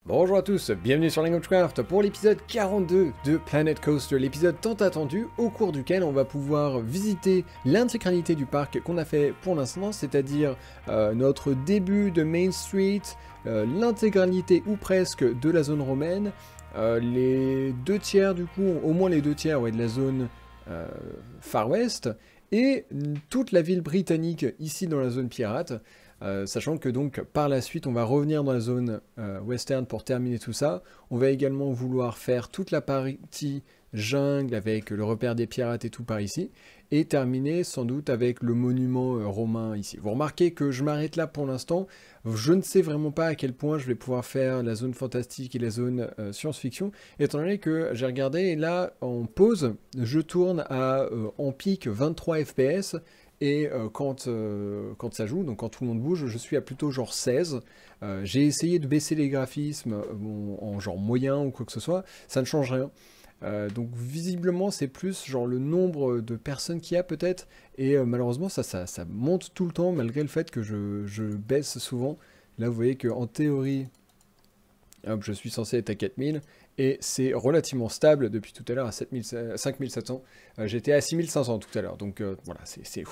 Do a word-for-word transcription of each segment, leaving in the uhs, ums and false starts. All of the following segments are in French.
Bonjour à tous, bienvenue sur Langecraft pour l'épisode quarante-deux de Planet Coaster, l'épisode tant attendu au cours duquel on va pouvoir visiter l'intégralité du parc qu'on a fait pour l'instant, c'est-à-dire euh, notre début de Main Street, euh, l'intégralité ou presque de la zone romaine, euh, les deux tiers du coup, au moins les deux tiers ouais, de la zone euh, Far West, et toute la ville britannique ici dans la zone pirate. Euh, sachant que donc par la suite on va revenir dans la zone euh, western pour terminer tout ça. On va également vouloir faire toute la partie jungle avec le repère des pirates et tout par ici, et terminer sans doute avec le monument euh, romain ici. Vous remarquez que je m'arrête là pour l'instant, je ne sais vraiment pas à quel point je vais pouvoir faire la zone fantastique et la zone euh, science-fiction, étant donné que j'ai regardé et là en pause, je tourne à euh, en pic vingt-trois F P S. Et euh, quand, euh, quand ça joue, donc quand tout le monde bouge, je suis à plutôt genre seize. Euh, j'ai essayé de baisser les graphismes bon, en genre moyen ou quoi que ce soit, ça ne change rien. Euh, donc visiblement c'est plus genre le nombre de personnes qu'il y a peut-être, et euh, malheureusement ça, ça, ça monte tout le temps malgré le fait que je, je baisse souvent. Là vous voyez qu'en théorie, hop, je suis censé être à quatre mille, et c'est relativement stable depuis tout à l'heure à cinq mille sept cents. Euh, J'étais à six mille cinq cents tout à l'heure, donc euh, voilà,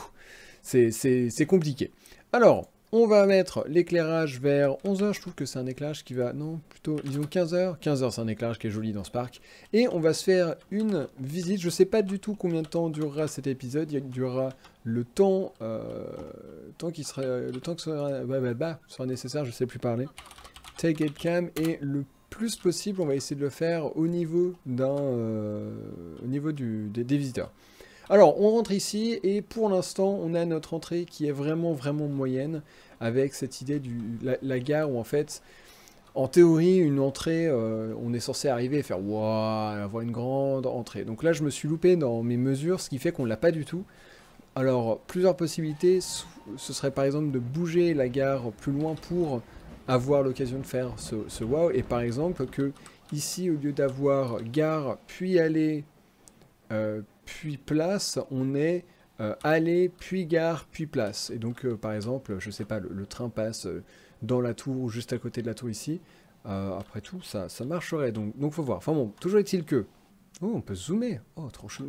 c'est compliqué. Alors, on va mettre l'éclairage vers onze heures, je trouve que c'est un éclairage qui va... Non, plutôt, disons quinze heures. quinze heures, c'est un éclairage qui est joli dans ce parc. Et on va se faire une visite, je sais pas du tout combien de temps durera cet épisode, il durera le temps, euh, temps qui sera, le temps que sera, bah, bah, bah, sera nécessaire, je sais plus parler. Take it cam, et le plus possible, on va essayer de le faire au niveau d'un, euh, au niveau du, des, des visiteurs. Alors, on rentre ici, et pour l'instant, on a notre entrée qui est vraiment, vraiment moyenne, avec cette idée de la, la gare où, en fait, en théorie, une entrée, euh, on est censé arriver et faire « Waouh !» avoir une grande entrée. Donc là, je me suis loupé dans mes mesures, ce qui fait qu'on ne l'a pas du tout. Alors, plusieurs possibilités, ce serait par exemple de bouger la gare plus loin pour avoir l'occasion de faire ce, ce wow, et par exemple que ici, au lieu d'avoir gare, puis aller, euh, puis place, on est euh, aller, puis gare, puis place. Et donc, euh, par exemple, je sais pas, le, le train passe euh, dans la tour, ou juste à côté de la tour ici. Euh, après tout, ça, ça marcherait, donc, donc faut voir. Enfin bon, toujours est-il que... Oh, on peut zoomer. Oh, trop chelou.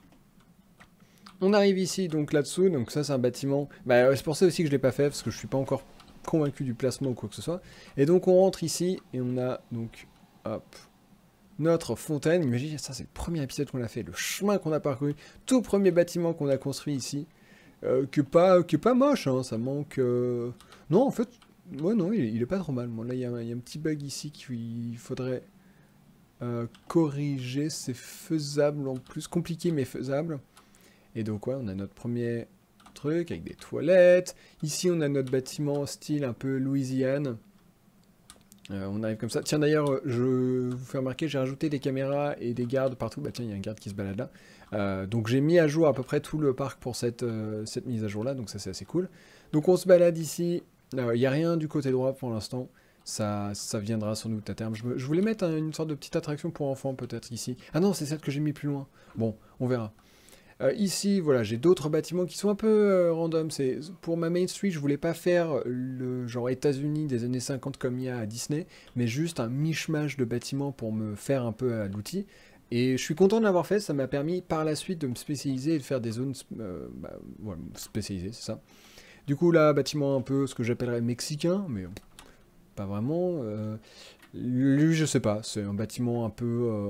On arrive ici, donc là-dessous, donc ça c'est un bâtiment... Bah, c'est pour ça aussi que je l'ai pas fait, parce que je suis pas encore convaincu du placement ou quoi que ce soit. Et donc on rentre ici, et on a donc, hop, notre fontaine. Imaginez, ça c'est le premier épisode qu'on a fait, le chemin qu'on a parcouru, tout premier bâtiment qu'on a construit ici, euh, que, pas, que pas moche, hein, ça manque... Euh... Non, en fait, ouais, non, il, il est pas trop mal. Bon, là, il y, y a un petit bug ici qu'il faudrait euh, corriger, c'est faisable en plus, compliqué mais faisable. Et donc, ouais, on a notre premier truc avec des toilettes. Ici, on a notre bâtiment style un peu Louisiane. Euh, on arrive comme ça. Tiens, d'ailleurs, je vous fais remarquer, j'ai rajouté des caméras et des gardes partout. Bah tiens, il y a un garde qui se balade là. Euh, donc j'ai mis à jour à peu près tout le parc pour cette, euh, cette mise à jour là. Donc ça, c'est assez cool. Donc on se balade ici. Il euh, n'y a rien du côté droit pour l'instant. Ça, ça viendra sans doute à terme. Je, me, je voulais mettre un, une sorte de petite attraction pour enfants peut-être ici. Ah non, c'est celle que j'ai mis plus loin. Bon, on verra. Euh, ici, voilà, j'ai d'autres bâtiments qui sont un peu euh, random. C'est pour ma Main Street, je voulais pas faire le genre États-Unis des années cinquante comme il y a à Disney, mais juste un mishmash de bâtiments pour me faire un peu à l'outil. Et je suis content de l'avoir fait, ça m'a permis par la suite de me spécialiser et de faire des zones euh, bah, ouais, spécialisées, c'est ça. Du coup, là, bâtiment un peu ce que j'appellerais mexicain, mais pas vraiment. Euh, lui, je sais pas, c'est un bâtiment un peu... Euh,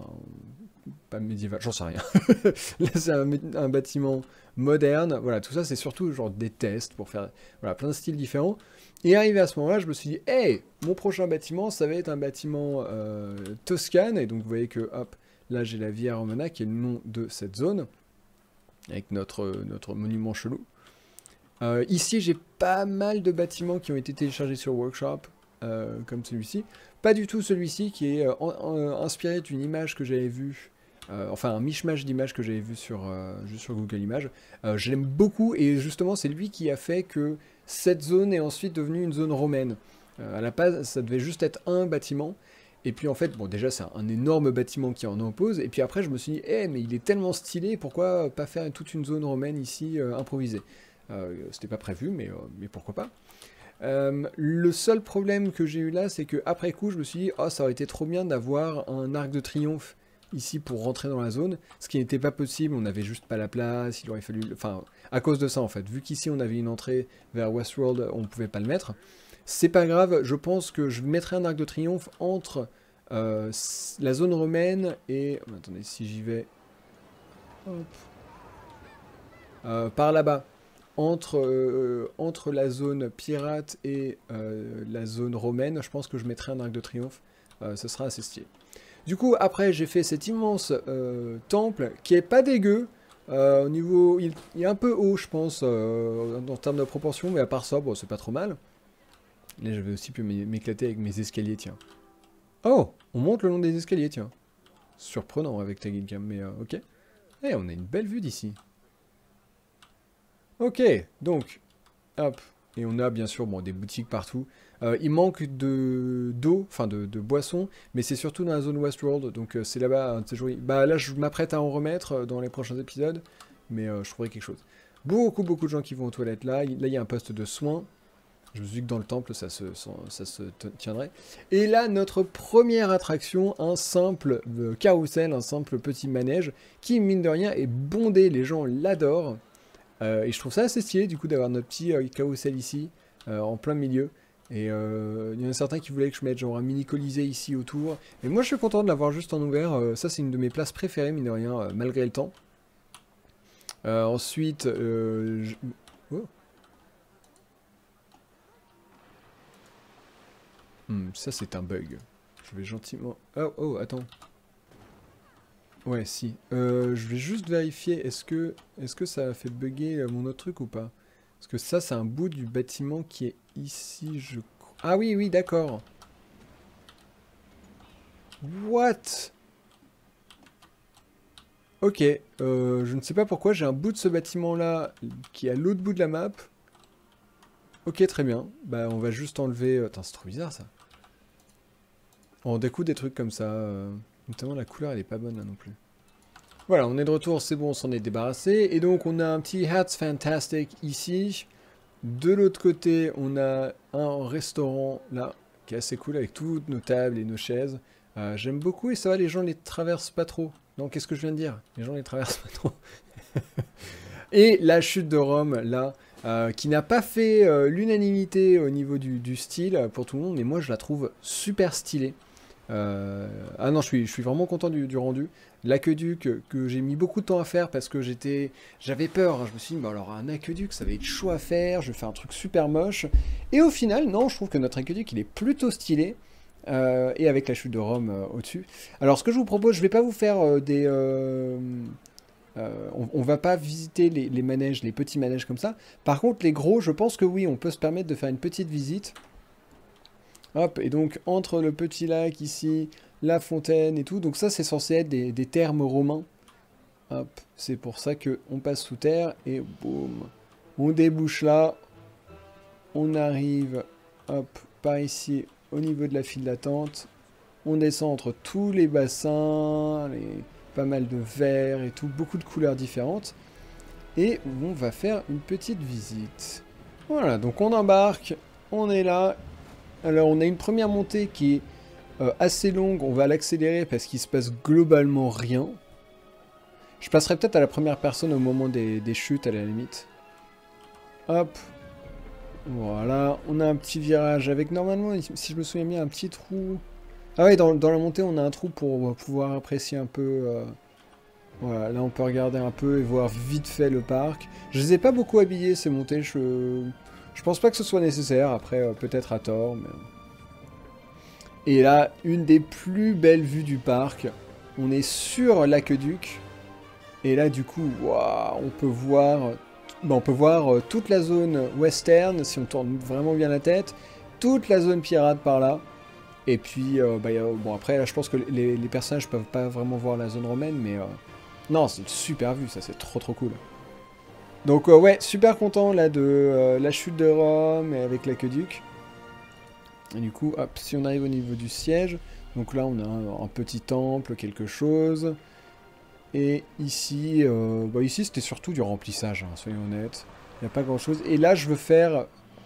pas médiéval, j'en sais rien. Là, c'est un, un bâtiment moderne. Voilà, tout ça, c'est surtout genre des tests pour faire voilà, plein de styles différents. Et arrivé à ce moment-là, je me suis dit, hey, mon prochain bâtiment, ça va être un bâtiment euh, Toscane. Et donc, vous voyez que, hop, là, j'ai la Via Romana, qui est le nom de cette zone, avec notre, notre monument chelou. Euh, ici, j'ai pas mal de bâtiments qui ont été téléchargés sur Workshop, euh, comme celui-ci. Pas du tout celui-ci, qui est euh, en, en, inspiré d'une image que j'avais vue, euh, enfin un mishmash d'images que j'avais vu sur, euh, juste sur Google Images. Euh, je l'aime beaucoup, et justement, c'est lui qui a fait que cette zone est ensuite devenue une zone romaine. Euh, à la base, ça devait juste être un bâtiment. Et puis en fait, bon déjà c'est un énorme bâtiment qui en oppose, et puis après je me suis dit, eh hey, mais il est tellement stylé, pourquoi pas faire toute une zone romaine ici, euh, improvisée. Euh, C'était pas prévu, mais, euh, mais pourquoi pas. Euh, le seul problème que j'ai eu là, c'est que après coup, je me suis dit, oh, ça aurait été trop bien d'avoir un arc de triomphe ici pour rentrer dans la zone, ce qui n'était pas possible, on n'avait juste pas la place, il aurait fallu... Enfin, à cause de ça en fait, vu qu'ici on avait une entrée vers Westworld, on ne pouvait pas le mettre. C'est pas grave, je pense que je mettrai un arc de triomphe entre euh, la zone romaine et... Oh, attendez, si j'y vais... Hop. Euh, par là-bas, entre, euh, entre la zone pirate et euh, la zone romaine, je pense que je mettrai un arc de triomphe, euh, ce sera assez stylé. Du coup, après, j'ai fait cet immense euh, temple qui est pas dégueu. Euh, au niveau, il, il est un peu haut, je pense, euh, en termes de proportion, mais à part ça, bon, c'est pas trop mal. Là, j'avais aussi pu m'éclater avec mes escaliers, tiens. Oh, on monte le long des escaliers, tiens. Surprenant avec ta guilcam, mais euh, ok. Eh, on a une belle vue d'ici. Ok, donc, hop. Et on a bien sûr bon, des boutiques partout. Euh, il manque de d'eau, enfin de, de boissons, mais c'est surtout dans la zone Westworld, donc euh, c'est là-bas. Bah là, je m'apprête à en remettre euh, dans les prochains épisodes, mais euh, je trouverai quelque chose. Beaucoup, beaucoup de gens qui vont aux toilettes là. Là, il y a un poste de soins. Je me suis dit que dans le temple, ça se, ça se tiendrait. Et là, notre première attraction, un simple euh, carrousel, un simple petit manège, qui, mine de rien, est bondé. Les gens l'adorent. Euh, et je trouve ça assez stylé, du coup, d'avoir notre petit euh, carrousel ici, euh, en plein milieu. Et euh, il y en a certains qui voulaient que je mette genre un mini colisée ici autour. Et moi, je suis content de l'avoir juste en ouvert. Euh, ça, c'est une de mes places préférées, mine de rien, euh, malgré le temps. Euh, ensuite, euh, je... oh. Hmm, ça, c'est un bug. Je vais gentiment... Oh, oh, attends. Ouais, si. Euh, je vais juste vérifier, est-ce que, est-ce que ça a fait bugger mon autre truc ou pas? Parce que ça, c'est un bout du bâtiment qui est ici, je crois. Ah oui, oui, d'accord. What? Ok, euh, je ne sais pas pourquoi, j'ai un bout de ce bâtiment-là qui est à l'autre bout de la map. Ok, très bien. Bah, on va juste enlever... Attends, c'est trop bizarre, ça. On découvre des trucs comme ça. Euh... Notamment, la couleur, elle est pas bonne, là, non plus. Voilà, on est de retour, c'est bon, on s'en est débarrassé. Et donc, on a un petit Hats Fantastic ici. De l'autre côté, on a un restaurant, là, qui est assez cool, avec toutes nos tables et nos chaises. Euh, J'aime beaucoup, et ça va, les gens les traversent pas trop. Non, qu'est-ce que je viens de dire? Les gens les traversent pas trop. Et la chute de Rome, là, euh, qui n'a pas fait euh, l'unanimité au niveau du, du style pour tout le monde, mais moi, je la trouve super stylée. Euh... Ah non, je suis, je suis vraiment content du, du rendu. L'aqueduc que, que j'ai mis beaucoup de temps à faire parce que j'étais, j'avais peur. Hein. Je me suis dit, bah alors un aqueduc, ça va être chaud à faire. Je vais faire un truc super moche. Et au final, non, je trouve que notre aqueduc, il est plutôt stylé. Euh, et avec la chute de Rome euh, au-dessus. Alors, ce que je vous propose, je vais pas vous faire euh, des... Euh... Euh, on, on va pas visiter les, les manèges, les petits manèges comme ça. Par contre, les gros, je pense que oui, on peut se permettre de faire une petite visite. Hop, et donc entre le petit lac ici, la fontaine et tout, donc ça c'est censé être des, des thermes romains. Hop, c'est pour ça que on passe sous terre et boum, on débouche là, on arrive, hop, par ici au niveau de la file d'attente, on descend entre tous les bassins, les, pas mal de verres et tout, beaucoup de couleurs différentes, et on va faire une petite visite. Voilà, donc on embarque, on est là. Alors, on a une première montée qui est euh, assez longue. On va l'accélérer parce qu'il se passe globalement rien. Je passerai peut-être à la première personne au moment des, des chutes, à la limite. Hop. Voilà. On a un petit virage avec, normalement, si je me souviens bien, un petit trou. Ah oui, dans, dans la montée, on a un trou pour pouvoir apprécier un peu... Euh... Voilà, là, on peut regarder un peu et voir vite fait le parc. Je les ai pas beaucoup habillés, ces montées. Je... Je pense pas que ce soit nécessaire, après euh, peut-être à tort, mais... Et là, une des plus belles vues du parc. On est sur l'aqueduc. Et là, du coup, wow, on peut voir... Ben, on peut voir euh, toute la zone western, si on tourne vraiment bien la tête. Toute la zone pirate par là. Et puis, euh, bah, y a, bon après, là, je pense que les, les personnages peuvent pas vraiment voir la zone romaine, mais... Euh, non, c'est une super vue, ça, c'est trop trop cool. Donc euh, ouais, super content là de euh, la chute de Rome et avec l'aqueduc. Et du coup, hop, si on arrive au niveau du siège, donc là on a un, un petit temple, quelque chose. Et ici, euh, bah ici c'était surtout du remplissage, hein, soyons honnêtes. Il n'y a pas grand chose. Et là je veux faire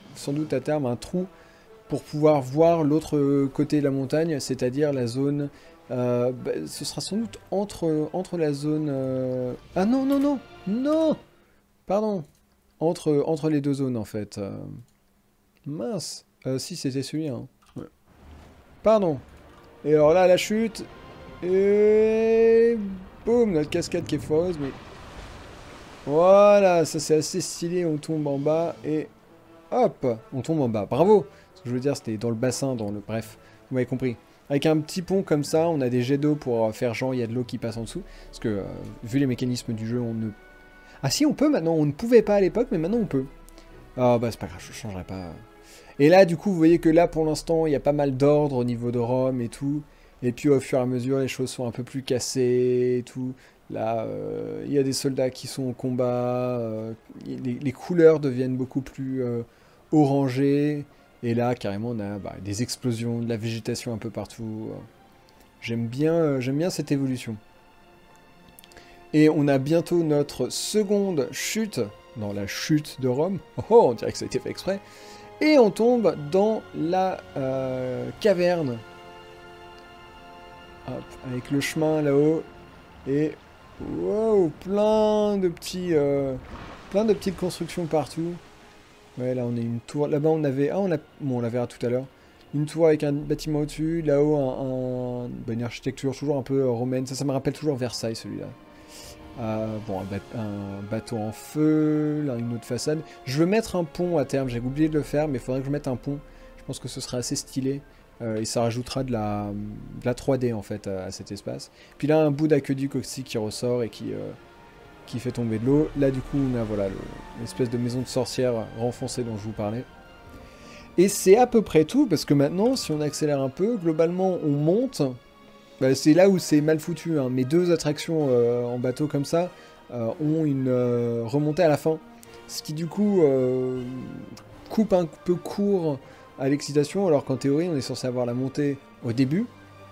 sans doute à terme un trou pour pouvoir voir l'autre côté de la montagne, c'est-à-dire la zone... Euh, bah, ce sera sans doute entre, entre la zone... Euh... Ah non, non, non, non. Pardon. Entre, entre les deux zones, en fait. Euh... Mince. Euh, si, c'était celui-là. Hein. Ouais. Pardon. Et alors là, la chute. Et... Boum, notre cascade qui est foireuse, mais... Voilà, ça c'est assez stylé, on tombe en bas et... Hop, on tombe en bas. Bravo. Ce que je veux dire, c'était dans le bassin, dans le... Bref, vous m'avez compris. Avec un petit pont comme ça, on a des jets d'eau pour faire genre, il y a de l'eau qui passe en dessous. Parce que, euh, vu les mécanismes du jeu, on ne... Ah si, on peut maintenant, on ne pouvait pas à l'époque, mais maintenant on peut. Ah bah c'est pas grave, je changerai pas... Et là, du coup, vous voyez que là, pour l'instant, il y a pas mal d'ordre au niveau de Rome et tout. Et puis, au fur et à mesure, les choses sont un peu plus cassées et tout. Là, euh, il y a des soldats qui sont au combat. Euh, les, les couleurs deviennent beaucoup plus euh, orangées. Et là, carrément, on a bah, des explosions, de la végétation un peu partout. J'aime bien, euh, j'aime bien cette évolution. Et on a bientôt notre seconde chute. Dans la chute de Rome. Oh, oh, on dirait que ça a été fait exprès. Et on tombe dans la euh, caverne. Hop, avec le chemin là-haut. Et wow, plein de petits, euh, plein de petites constructions partout. Ouais, là on a une tour. Là-bas on avait, ah on a, bon on la verra tout à l'heure. Une tour avec un bâtiment au-dessus. Là-haut un, un... Bah, une architecture toujours un peu euh, romaine. Ça, ça me rappelle toujours Versailles celui-là. Euh, bon, un, ba un bateau en feu, là une autre façade. Je veux mettre un pont à terme, j'ai oublié de le faire, mais il faudrait que je mette un pont. Je pense que ce serait assez stylé. Euh, et ça rajoutera de la, de la trois D en fait à, à cet espace. Puis là, un bout d'aqueduc aussi qui ressort et qui, euh, qui fait tomber de l'eau. Là, du coup, on a voilà l'espèce de maison de sorcière renfoncée dont je vous parlais. Et c'est à peu près tout, parce que maintenant, si on accélère un peu, globalement, on monte. Bah, c'est là où c'est mal foutu, hein. Mes deux attractions euh, en bateau comme ça euh, ont une euh, remontée à la fin. Ce qui du coup euh, coupe un peu court à l'excitation, alors qu'en théorie on est censé avoir la montée au début.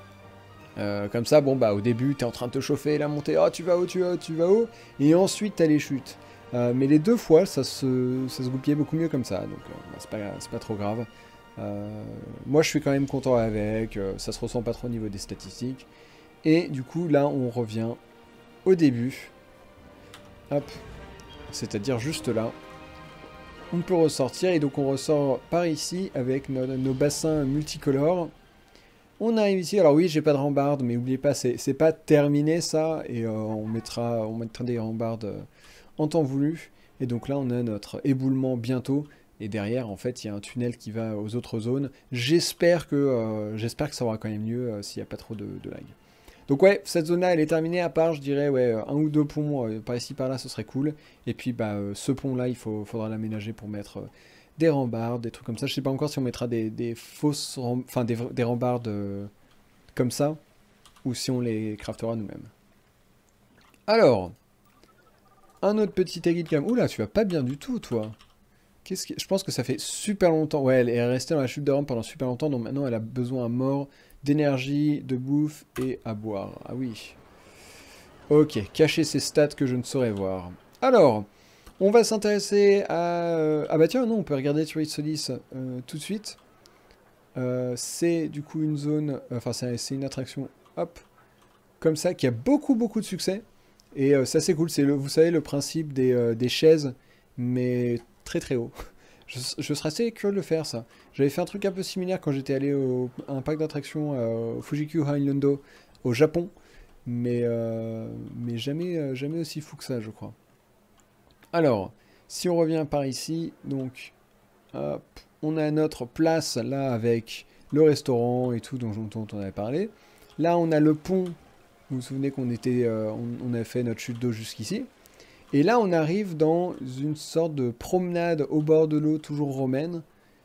Euh, comme ça, bon bah au début t'es en train de te chauffer, la montée, oh tu vas haut, tu vas haut, tu vas haut, et ensuite t'as les chutes. Euh, mais les deux fois ça se, ça se goupillait beaucoup mieux comme ça, donc euh, bah, c'est pas, c'est pas trop grave. Euh, moi je suis quand même content avec, euh, ça se ressent pas trop au niveau des statistiques. Et du coup là on revient au début. Hop. C'est-à-dire juste là. On peut ressortir et donc on ressort par ici avec nos, nos bassins multicolores. On arrive ici, alors oui j'ai pas de rambarde mais n'oubliez pas c'est pas terminé ça. Et euh, on, mettra, on mettra des rambardes euh, en temps voulu. Et donc là on a notre éboulement bientôt. Et derrière, en fait, il y a un tunnel qui va aux autres zones. J'espère que, euh, j'espère que ça aura quand même mieux euh, s'il n'y a pas trop de, de lag. Donc ouais, cette zone-là, elle est terminée, à part, je dirais, ouais, un ou deux ponts euh, par ici, par là, ce serait cool. Et puis, bah, euh, ce pont-là, il faut, faudra l'aménager pour mettre euh, des rambardes, des trucs comme ça. Je sais pas encore si on mettra des, des fausses, enfin, des, des rambardes euh, comme ça, ou si on les craftera nous-mêmes. Alors, un autre petit guide quand même. Oula, tu vas pas bien du tout, toi. Qu'est-ce que... Je pense que ça fait super longtemps. Ouais, elle est restée dans la chute de Rome pendant super longtemps, donc maintenant elle a besoin à mort d'énergie, de bouffe et à boire. Ah oui. Ok, cacher ses stats que je ne saurais voir. Alors, on va s'intéresser à... Ah bah tiens, non, on peut regarder sur Itsolis euh, tout de suite. Euh, c'est du coup une zone... Enfin, c'est une attraction, hop, comme ça, qui a beaucoup, beaucoup de succès. Et euh, ça, c'est cool. C'est, vous savez, le principe des, euh, des chaises, mais... très très haut. Je, je serais assez curieux de le faire ça. J'avais fait un truc un peu similaire quand j'étais allé au, à un parc d'attractions euh, au Fuji-Q Highlando au Japon, mais, euh, mais jamais, euh, jamais aussi fou que ça je crois. Alors, si on revient par ici, donc hop, on a notre place là avec le restaurant et tout dont, dont on avait parlé. Là on a le pont, vous vous souvenez qu'on était, euh, on, on a fait notre chute d'eau jusqu'ici. Et là, on arrive dans une sorte de promenade au bord de l'eau, toujours romaine,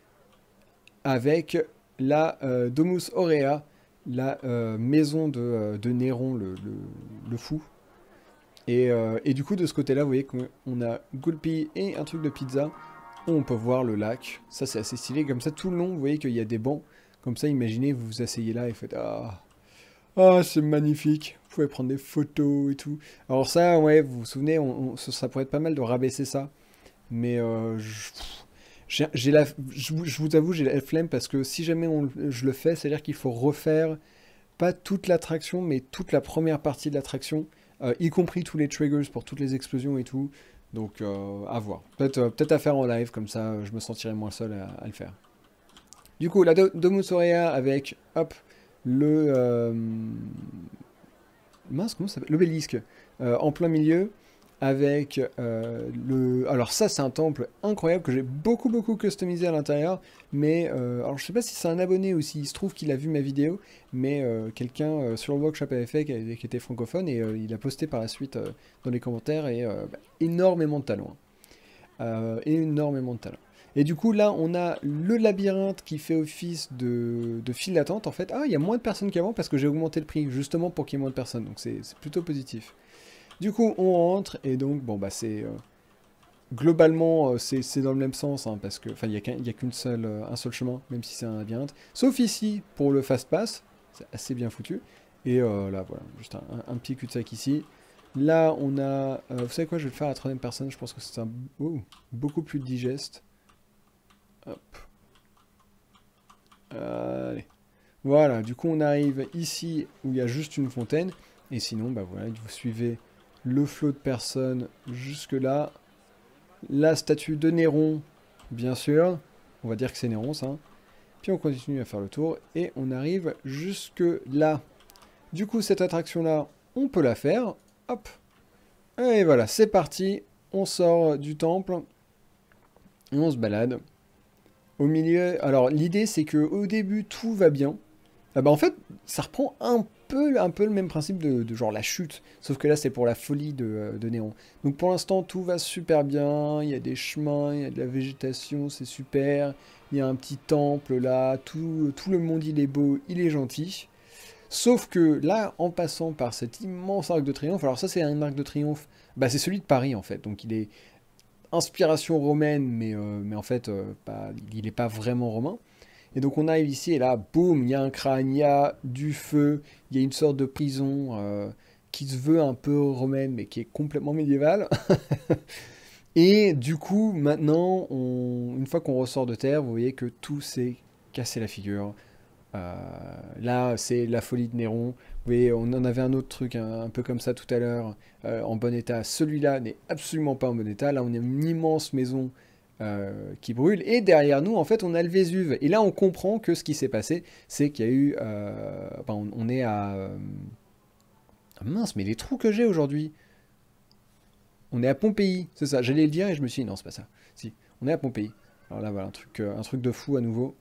avec la euh, Domus Aurea, la euh, maison de, euh, de Néron, le, le, le fou. Et, euh, et du coup, de ce côté-là, vous voyez qu'on a Gulpi et un truc de pizza, où on peut voir le lac. Ça, c'est assez stylé. Comme ça, tout le long, vous voyez qu'il y a des bancs. Comme ça, imaginez, vous vous asseyez là et faites... Ah, ah c'est magnifique. Vous pouvez prendre des photos et tout. Alors ça, ouais, vous vous souvenez, on, on, ça pourrait être pas mal de rabaisser ça. Mais euh, J'ai, j'ai la, je, vous je vous avoue, j'ai la flemme parce que si jamais on, je le fais, c'est-à-dire qu'il faut refaire pas toute l'attraction, mais toute la première partie de l'attraction, euh, y compris tous les triggers pour toutes les explosions et tout. Donc, euh, à voir. Peut-être euh, peut-être à faire en live, comme ça, euh, je me sentirai moins seul à, à le faire. Du coup, la Do- Domus Aurea avec, hop, le... euh, mince, comment ça s'appelle? L'obélisque, euh, en plein milieu, avec euh, le... Alors ça, c'est un temple incroyable que j'ai beaucoup, beaucoup customisé à l'intérieur, mais... euh, alors, je sais pas si c'est un abonné ou s'il se trouve qu'il a vu ma vidéo, mais euh, quelqu'un euh, sur le workshop avait fait, qui, avait- qui était francophone, et euh, il a posté par la suite euh, dans les commentaires, et euh, bah, énormément de talent. Hein. Euh, énormément de talent. Et du coup, là, on a le labyrinthe qui fait office de, de file d'attente, en fait. Ah, il y a moins de personnes qu'avant parce que j'ai augmenté le prix, justement pour qu'il y ait moins de personnes. Donc, c'est c'est plutôt positif. Du coup, on rentre, et donc, bon, bah, c'est... euh, globalement, euh, c'est c'est dans le même sens, hein, parce que... Enfin, il n'y a qu'un- il y a qu'une seule, euh, un seul chemin, même si c'est un labyrinthe. Sauf ici, pour le fast pass. C'est assez bien foutu. Et euh, là, voilà, juste un, un- un petit cul-de-sac ici. Là, on a... euh, vous savez quoi, je vais le faire à la troisième personne. Je pense que c'est un... oh, beaucoup plus digeste. Hop. Allez. Voilà, du coup on arrive ici où il y a juste une fontaine. Et sinon, bah voilà, vous suivez le flot de personnes jusque là. La statue de Néron, bien sûr. On va dire que c'est Néron, ça. Puis on continue à faire le tour. Et on arrive jusque là. Du coup, cette attraction-là, on peut la faire. Hop. Et voilà, c'est parti. On sort du temple. Et on se balade. Au milieu, alors l'idée c'est que au début tout va bien. Ah bah en fait, ça reprend un peu, un peu le même principe de, de genre la chute, sauf que là c'est pour la folie de, euh, de Néron. Donc pour l'instant tout va super bien, il y a des chemins, il y a de la végétation, c'est super. Il y a un petit temple là, tout, tout le monde il est beau, il est gentil. Sauf que là, en passant par cet immense arc de triomphe, alors ça c'est un arc de triomphe, bah c'est celui de Paris en fait, donc il est inspiration romaine, mais, euh, mais en fait, euh, pas, il n'est pas vraiment romain. Et donc on arrive ici, et là, boum, il y a un crâne, il y a du feu, il y a une sorte de prison euh, qui se veut un peu romaine, mais qui est complètement médiévale. Et du coup, maintenant, on- une fois qu'on ressort de terre, vous voyez que tout s'est cassé la figure. Euh, là, c'est la folie de Néron. Vous voyez, on en avait un autre truc un, un peu comme ça tout à l'heure, euh, en bon état. Celui-là n'est absolument pas en bon état. Là, on a une immense maison euh, qui brûle. Et derrière nous, en fait, on a le Vésuve. Et là, on comprend que ce qui s'est passé, c'est qu'il y a eu... euh, enfin, on, on est à... euh, ah mince, mais les trous que j'ai aujourd'hui. On est à Pompéi, c'est ça. J'allais le dire et je me suis dit, non, c'est pas ça. Si, on est à Pompéi. Alors là, voilà, un truc, euh, un truc de fou à nouveau.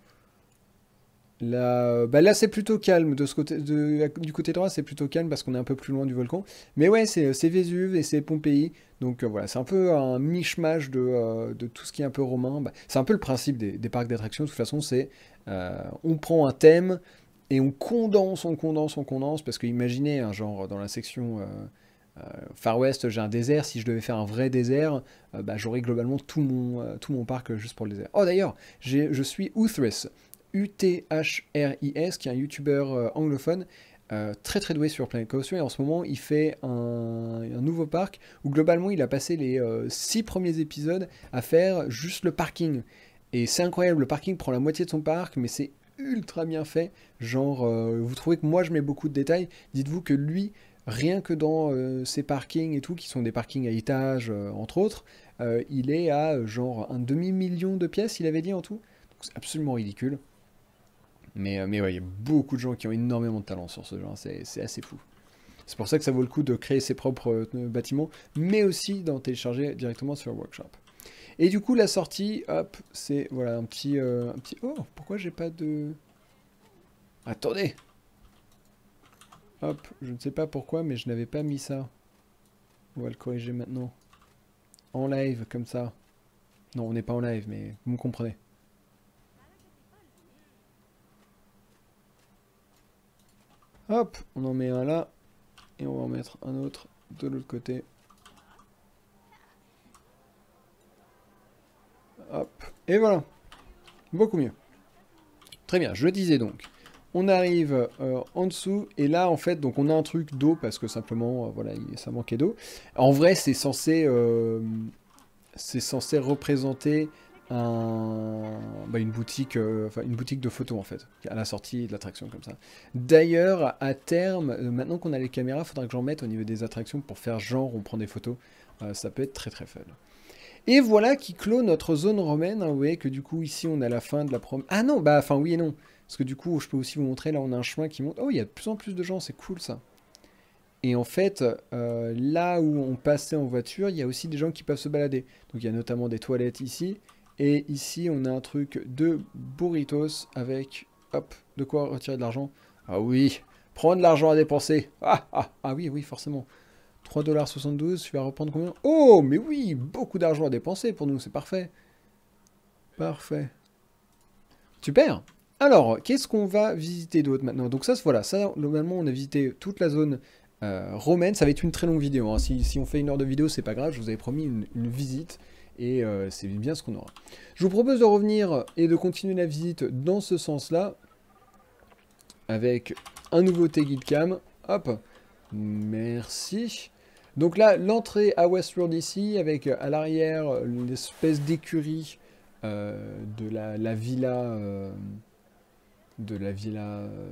Là, bah là c'est plutôt calme de ce côté, de- du côté droit c'est plutôt calme parce qu'on est un peu plus loin du volcan. Mais ouais c'est c'est Vésuve et c'est Pompéi. Donc euh, voilà c'est un peu un mishmash de, euh, de tout ce qui est un peu romain. Bah, c'est un peu le principe des, des parcs d'attractions de toute façon c'est euh, on prend un thème et on condense, on condense, on condense parce que imaginez un genre dans la section euh, euh, Far West j'ai un désert, si je devais faire un vrai désert, euh, bah, j'aurais globalement tout mon, euh, tout mon parc euh, juste pour le désert. Oh d'ailleurs j'ai- je suis Uthris. U T H R I S, qui est un youtubeur euh, anglophone, euh, très très doué sur Planet Coaster, et en ce moment il fait un, un nouveau parc où globalement il a passé les euh, six premiers épisodes à faire juste le parking. Et c'est incroyable, le parking prend la moitié de son parc, mais c'est ultra bien fait. Genre, euh, vous trouvez que moi je mets beaucoup de détails, dites-vous que lui, rien que dans euh, ses parkings et tout, qui sont des parkings à étage, euh, entre autres, euh, il est à euh, genre un demi-million de pièces, il avait dit en tout. Donc c'est absolument ridicule. Mais, euh, mais ouais, il y a beaucoup de gens qui ont énormément de talent sur ce genre, c'est c'est assez fou. C'est pour ça que ça vaut le coup de créer ses propres euh, bâtiments, mais aussi d'en télécharger directement sur Workshop. Et du coup, la sortie, hop, c'est voilà un petit, euh, un petit. Oh, pourquoi j'ai pas de. Attendez! Hop, je ne sais pas pourquoi, mais je n'avais pas mis ça. On va le corriger maintenant. En live, comme ça. Non, on n'est pas en live, mais vous me comprenez. Hop, on en met un là, et on va en mettre un autre de l'autre côté. Hop, et voilà, beaucoup mieux. Très bien, je disais donc, on arrive euh, en dessous, et là en fait, donc on a un truc d'eau, parce que simplement, euh, voilà, il- ça manquait d'eau. En vrai, c'est censé, euh, c'est censé représenter un, bah, une boutique, euh, enfin une boutique de photos en fait, à la sortie de l'attraction comme ça. D'ailleurs, à terme, euh, maintenant qu'on a les caméras, il faudra que j'en mette au niveau des attractions pour faire genre on prend des photos. Euh, ça peut être très très fun. Et voilà qui clôt notre zone romaine. Hein, vous voyez que du coup ici on a la fin de la promenade. Ah non, bah enfin oui et non. Parce que du coup je peux aussi vous montrer, là on a un chemin qui monte. Oh, il y a de plus en plus de gens, c'est cool ça. Et en fait, euh, là où on passait en voiture, il y a aussi des gens qui peuvent se balader. Donc il y a notamment des toilettes ici. Et ici, on a un truc de burritos avec, hop, de quoi retirer de l'argent. Ah oui, prendre l'argent à dépenser. Ah, ah, ah oui, oui, forcément. trois dollars soixante-douze, tu vas reprendre combien? Oh, mais oui, beaucoup d'argent à dépenser pour nous, c'est parfait. Parfait. Super. Alors, qu'est-ce qu'on va visiter d'autre maintenant? Donc ça, voilà, ça, normalement, on a visité toute la zone euh, romaine. Ça va être une très longue vidéo. Hein. Si, si on fait une heure de vidéo, c'est pas grave, je vous avais promis une, une visite. Et euh, c'est bien ce qu'on aura. Je vous propose de revenir et de continuer la visite dans ce sens-là. Avec un nouveau Guildcam. Hop. Merci. Donc là, l'entrée à Westworld ici, avec à l'arrière l'espèce d'écurie euh, de la, la villa... Euh, de la villa euh,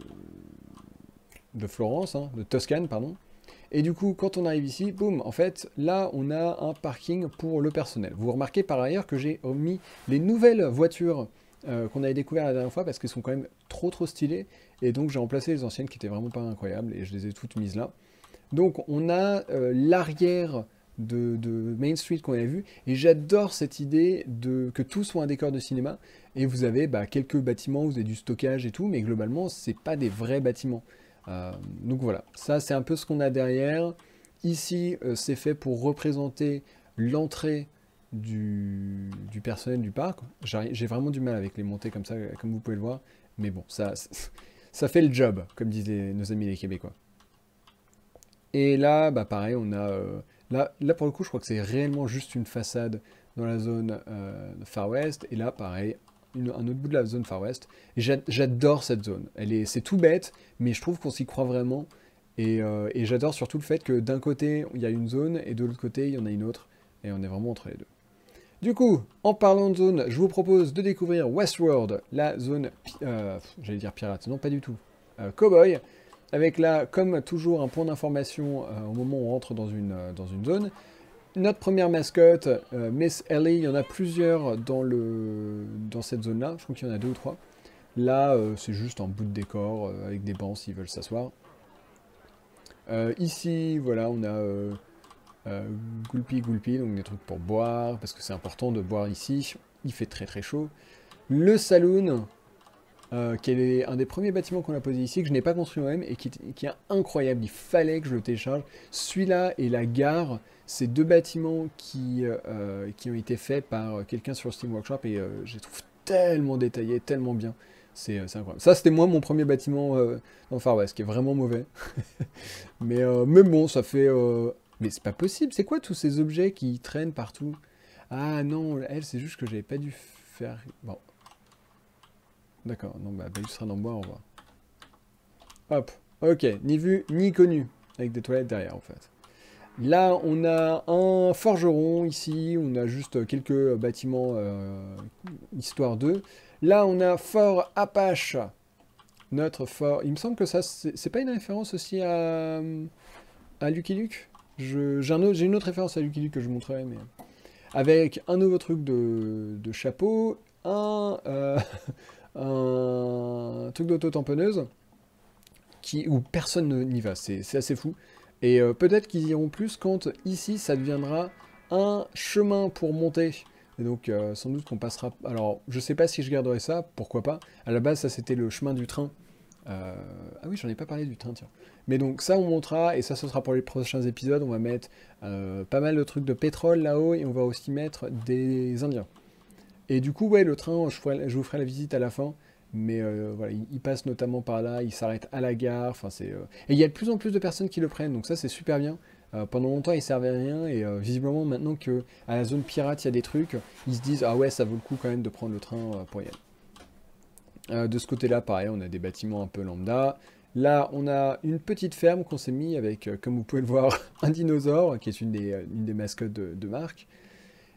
de Florence, hein, de Toscane, pardon. Et du coup, quand on arrive ici, boum, en fait, là, on a un parking pour le personnel. Vous remarquez par ailleurs que j'ai mis les nouvelles voitures euh, qu'on avait découvertes la dernière fois parce qu'elles sont quand même trop trop stylées. Et donc, j'ai remplacé les anciennes qui étaient vraiment pas incroyables et je les ai toutes mises là. Donc, on a euh, l'arrière de, de Main Street qu'on avait vu. Et j'adore cette idée de que tout soit un décor de cinéma. Et vous avez bah, quelques bâtiments, vous avez du stockage et tout, mais globalement, c'est pas des vrais bâtiments. Euh, donc voilà, ça c'est un peu ce qu'on a derrière. Ici, euh, c'est fait pour représenter l'entrée du, du personnel du parc. J'ai vraiment du mal avec les montées comme ça, comme vous pouvez le voir. Mais bon, ça, ça fait le job, comme disent les, nos amis les Québécois. Et là, bah pareil, on a... Euh, là, là, pour le coup, je crois que c'est réellement juste une façade dans la zone euh, Far West. Et là, pareil, une, un autre bout de la zone Far West. Et j'adore cette zone. Elle est, c'est tout bête, mais je trouve qu'on s'y croit vraiment. Et, euh, et j'adore surtout le fait que d'un côté, il y a une zone, et de l'autre côté, il y en a une autre. Et on est vraiment entre les deux. Du coup, en parlant de zone, je vous propose de découvrir Westworld, la zone, euh, j'allais dire pirate, non pas du tout, euh, cowboy, avec là, comme toujours, un point d'information euh, au moment où on rentre dans une, euh, dans une zone. Notre première mascotte, euh, Miss Ellie, il y en a plusieurs dans, le, dans cette zone-là, je crois qu'il y en a deux ou trois. Là, euh, c'est juste un bout de décor euh, avec des bancs s'ils veulent s'asseoir. Euh, ici, voilà, on a euh, euh, Gulpi Gulpi, donc des trucs pour boire, parce que c'est important de boire ici. Il fait très très chaud. Le saloon, euh, qui est un des premiers bâtiments qu'on a posé ici, que je n'ai pas construit moi-même, et qui, qui est incroyable. Il fallait que je le télécharge. Celui-là et la gare, c'est deux bâtiments qui, euh, qui ont été faits par quelqu'un sur Steam Workshop, et euh, je les trouve tellement détaillés, tellement bien. C'est incroyable. Ça, c'était moi, mon premier bâtiment euh, dans Far West, qui est vraiment mauvais. mais, euh, mais bon, ça fait... Euh... Mais c'est pas possible, c'est quoi tous ces objets qui traînent partout? Ah non, elle, c'est juste que j'avais pas dû faire... Bon. D'accord, non, bah, balustrade en bois, on voit. Hop, ok, ni vu, ni connu. Avec des toilettes derrière, en fait. Là, on a un forgeron, ici, on a juste quelques bâtiments euh, histoire d'eux. Là, on a Fort Apache, notre fort. Il me semble que ça, c'est pas une référence aussi à, à Lucky Luke. J'ai un une autre référence à Lucky Luke que je vous montrerai, mais avec un nouveau truc de, de chapeau, un, euh, un truc d'auto-tamponneuse qui où personne n'y va. C'est assez fou. Et euh, peut-être qu'ils iront plus quand ici, ça deviendra un chemin pour monter. Et donc, euh, sans doute qu'on passera... Alors, je sais pas si je garderai ça, pourquoi pas. À la base, ça, c'était le chemin du train. Euh... Ah oui, j'en ai pas parlé du train, tiens. Mais donc, ça, on montera, et ça, ce sera pour les prochains épisodes. On va mettre euh, pas mal de trucs de pétrole là-haut, et on va aussi mettre des Indiens. Et du coup, ouais, le train, je, ferai, je vous ferai la visite à la fin. Mais euh, voilà, il, il passe notamment par là, il s'arrête à la gare. Enfin, c'est... Euh... Et il y a de plus en plus de personnes qui le prennent, donc ça, c'est super bien. Euh, pendant longtemps, il servait à rien, et euh, visiblement, maintenant que à la zone pirate, il y a des trucs, ils se disent, ah ouais, ça vaut le coup quand même de prendre le train euh, pour y aller. Euh, de ce côté-là, pareil, on a des bâtiments un peu lambda. Là, on a une petite ferme qu'on s'est mis avec, euh, comme vous pouvez le voir, un dinosaure, qui est une des, euh, une des mascottes de, de marque.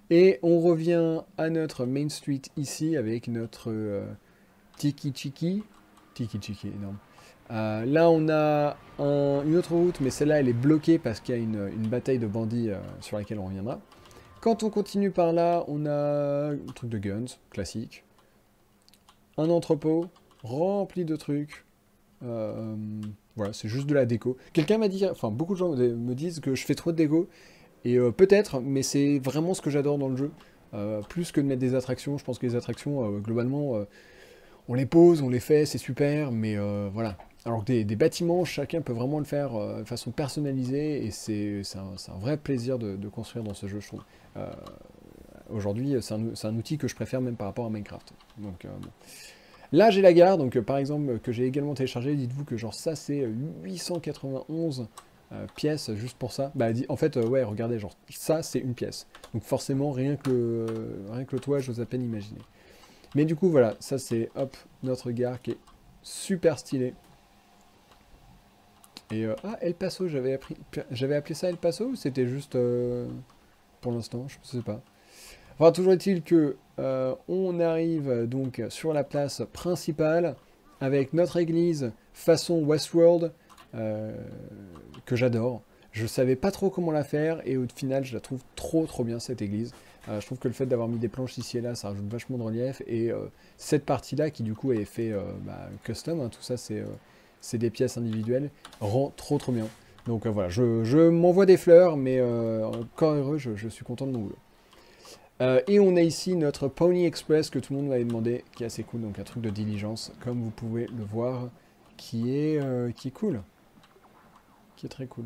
Et on revient à notre Main Street ici avec notre euh, Tiki Chiki. Tiki Chiki, énorme. Euh, là, on a un, une autre route, mais celle-là, elle est bloquée parce qu'il y a une, une bataille de bandits euh, sur laquelle on reviendra. Quand on continue par là, on a un truc de guns, classique. Un entrepôt rempli de trucs. Euh, voilà, c'est juste de la déco. Quelqu'un m'a dit, enfin, beaucoup de gens me disent que je fais trop de déco. Et euh, peut-être, mais c'est vraiment ce que j'adore dans le jeu. Euh, plus que de mettre des attractions, je pense que les attractions, euh, globalement, euh, on les pose, on les fait, c'est super, mais euh, voilà. Alors que des, des bâtiments, chacun peut vraiment le faire euh, de façon personnalisée, et c'est un, un vrai plaisir de, de construire dans ce jeu, je trouve. Euh, Aujourd'hui, c'est un, un outil que je préfère même par rapport à Minecraft. Donc, euh, bon. Là, j'ai la gare, donc euh, par exemple, que j'ai également téléchargé. Dites-vous que genre ça, c'est huit cent quatre-vingt-onze euh, pièces juste pour ça. Bah, en fait, euh, ouais, regardez, genre ça, c'est une pièce. Donc forcément, rien que le, rien que le toit, j'ose à peine imaginer. Mais du coup, voilà, ça c'est, hop, notre gare qui est super stylée. Et, euh, ah, El Paso, j'avais appelé ça El Paso ou c'était juste euh, pour l'instant, je sais pas. Enfin, toujours est-il que euh, on arrive donc sur la place principale avec notre église façon Westworld euh, que j'adore. Je savais pas trop comment la faire et au final je la trouve trop trop bien cette église. Euh, je trouve que le fait d'avoir mis des planches ici et là ça rajoute vachement de relief et euh, cette partie là qui du coup est fait euh, bah, custom, hein, tout ça c'est euh, des pièces individuelles, rend trop trop bien. Donc euh, voilà, je, je m'envoie des fleurs mais euh, encore heureux, je, je suis content de mon boulot. Euh, et on a ici notre Pony Express que tout le monde m'avait demandé, qui est assez cool, donc un truc de diligence, comme vous pouvez le voir, qui est, euh, qui est cool. Qui est très cool.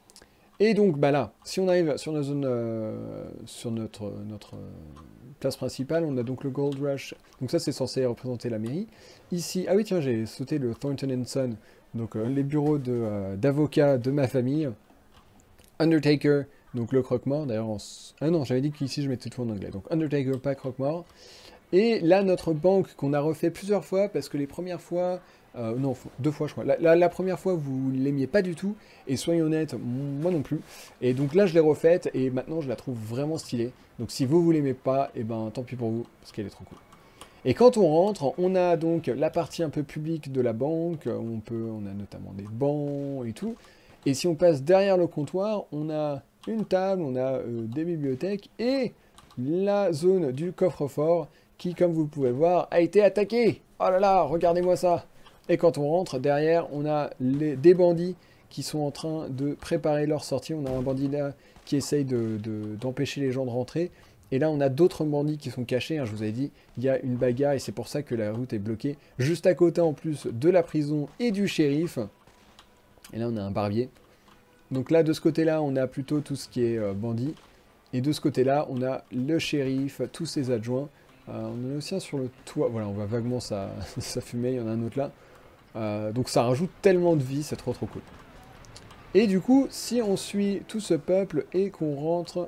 Et donc, bah là, si on arrive sur notre zone, euh, sur notre, notre euh, place principale, on a donc le Gold Rush. Donc ça, c'est censé représenter la mairie. Ici, ah oui, tiens, j'ai sauté le Thornton and Son, donc euh, les bureaux d'avocats de, euh, de ma famille. Undertaker, donc le croque-mort, d'ailleurs, en... ah non, j'avais dit qu'ici je mettais tout en anglais, donc Undertaker, pas croque-mort. Et là, notre banque qu'on a refait plusieurs fois, parce que les premières fois, euh, non, deux fois je crois, la, la, la première fois vous l'aimiez pas du tout, et soyons honnêtes, moi non plus. Et donc là, je l'ai refaite, et maintenant je la trouve vraiment stylée. Donc si vous vous l'aimez pas, et ben tant pis pour vous, parce qu'elle est trop cool. Et quand on rentre, on a donc la partie un peu publique de la banque, on, peut, on a notamment des bancs et tout. Et si on passe derrière le comptoir, on a une table, on a euh, des bibliothèques et la zone du coffre-fort qui, comme vous pouvez le voir, a été attaquée. Oh là là, regardez-moi ça. Et quand on rentre, derrière, on a les, des bandits qui sont en train de préparer leur sortie. On a un bandit là qui essaye de, de, d'empêcher les gens de rentrer. Et là, on a d'autres bandits qui sont cachés. Hein, je vous avais dit, il y a une bagarre et c'est pour ça que la route est bloquée. Juste à côté, en plus, de la prison et du shérif. Et là, on a un barbier. Donc là, de ce côté-là, on a plutôt tout ce qui est euh, bandit. Et de ce côté-là, on a le shérif, tous ses adjoints. Euh, on en a aussi un sur le toit. Voilà, on voit vaguement ça, ça fumer. Il y en a un autre là. Euh, donc ça rajoute tellement de vie, c'est trop trop cool. Et du coup, si on suit tout ce peuple et qu'on rentre...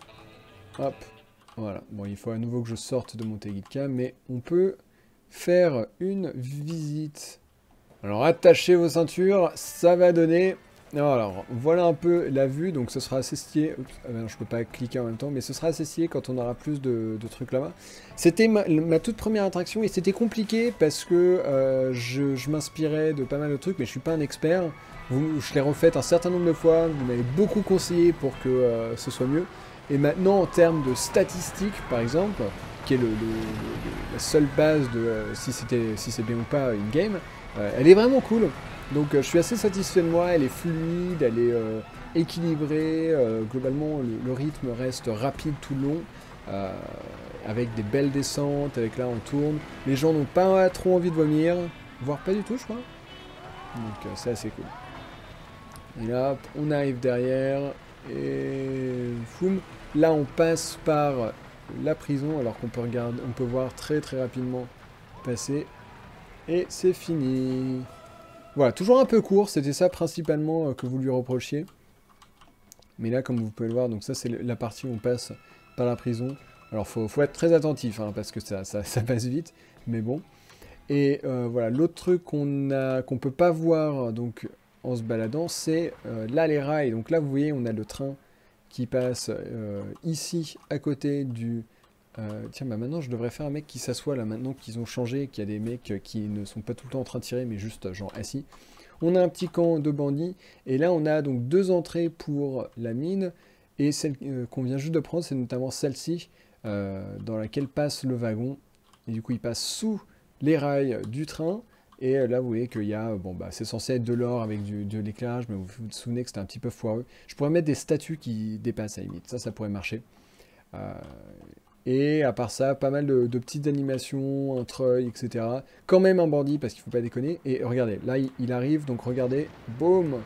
Hop, voilà. Bon, il faut à nouveau que je sorte de mon Tegidcam, mais on peut faire une visite. Alors, attachez vos ceintures, ça va donner... Alors, voilà un peu la vue, donc ce sera assez stylé. Oups, ah ben non, je peux pas cliquer en même temps, mais ce sera assez stylé quand on aura plus de, de trucs là-bas. C'était ma, ma toute première attraction et c'était compliqué parce que euh, je, je m'inspirais de pas mal de trucs, mais je suis pas un expert. Vous, je l'ai refait un certain nombre de fois, vous m'avez beaucoup conseillé pour que euh, ce soit mieux. Et maintenant, en termes de statistiques, par exemple, qui est le, le, le, la seule base de euh, si c'était si c'est bien ou pas une game, euh, elle est vraiment cool. Donc euh, je suis assez satisfait de moi, elle est fluide, elle est euh, équilibrée, euh, globalement le, le rythme reste rapide tout le long, euh, avec des belles descentes, avec là on tourne, les gens n'ont pas trop envie de vomir, voire pas du tout je crois, donc euh, c'est assez cool. Et là on arrive derrière, et foum, là on passe par la prison alors qu'on peut regarder, on peut voir très très rapidement passer, et c'est fini. Voilà, toujours un peu court, c'était ça principalement euh, que vous lui reprochiez. Mais là, comme vous pouvez le voir, donc ça c'est la partie où on passe par la prison. Alors faut, faut être très attentif, hein, parce que ça, ça, ça passe vite, mais bon. Et euh, voilà, l'autre truc qu'on a, qu'on peut pas voir donc en se baladant, c'est euh, là les rails. Donc là, vous voyez, on a le train qui passe euh, ici, à côté du... Euh, tiens, bah maintenant, je devrais faire un mec qui s'assoit, là, maintenant qu'ils ont changé, qu'il y a des mecs qui ne sont pas tout le temps en train de tirer, mais juste, genre, assis. On a un petit camp de bandits, et là, on a donc deux entrées pour la mine, et celle euh, qu'on vient juste de prendre, c'est notamment celle-ci, euh, dans laquelle passe le wagon, et du coup, il passe sous les rails du train, et là, vous voyez qu'il y a, bon, bah, c'est censé être de l'or avec du, de l'éclairage, mais vous vous souvenez que c'était un petit peu foireux. Je pourrais mettre des statues qui dépassent à la limite, ça, ça pourrait marcher. Euh, et à part ça, pas mal de, de petites animations, un treuil, et cetera. Quand même un bandit, parce qu'il faut pas déconner. Et regardez, là, il, il arrive, donc regardez, boum,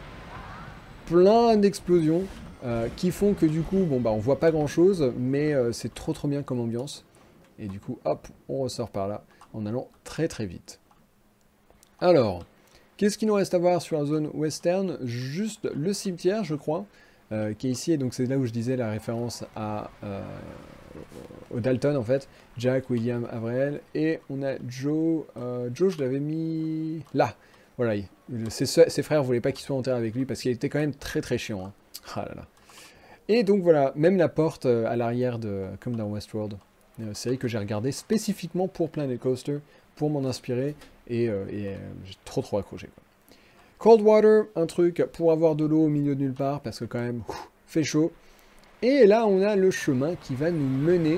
plein d'explosions euh, qui font que du coup, bon, bah, on voit pas grand-chose, mais euh, c'est trop trop bien comme ambiance. Et du coup, hop, on ressort par là, en allant très très vite. Alors, qu'est-ce qu'il nous reste à voir sur la zone western? Juste le cimetière, je crois, euh, qui est ici, et donc c'est là où je disais la référence à, euh, au Dalton, en fait. Jack, William, Avril, et on a Joe. Euh, Joe, je l'avais mis là. Voilà, il, ses, ses frères voulaient pas qu'il soit enterré avec lui, parce qu'il était quand même très très chiant. Hein. Ah là là. Et donc voilà, même la porte euh, à l'arrière, de, comme dans Westworld, euh, série que j'ai regardée spécifiquement pour Planet Coaster, pour m'en inspirer, et, euh, et euh, j'ai trop trop accroché. Quoi. Cold water, un truc pour avoir de l'eau au milieu de nulle part, parce que quand même, ouf, fait chaud. Et là, on a le chemin qui va nous mener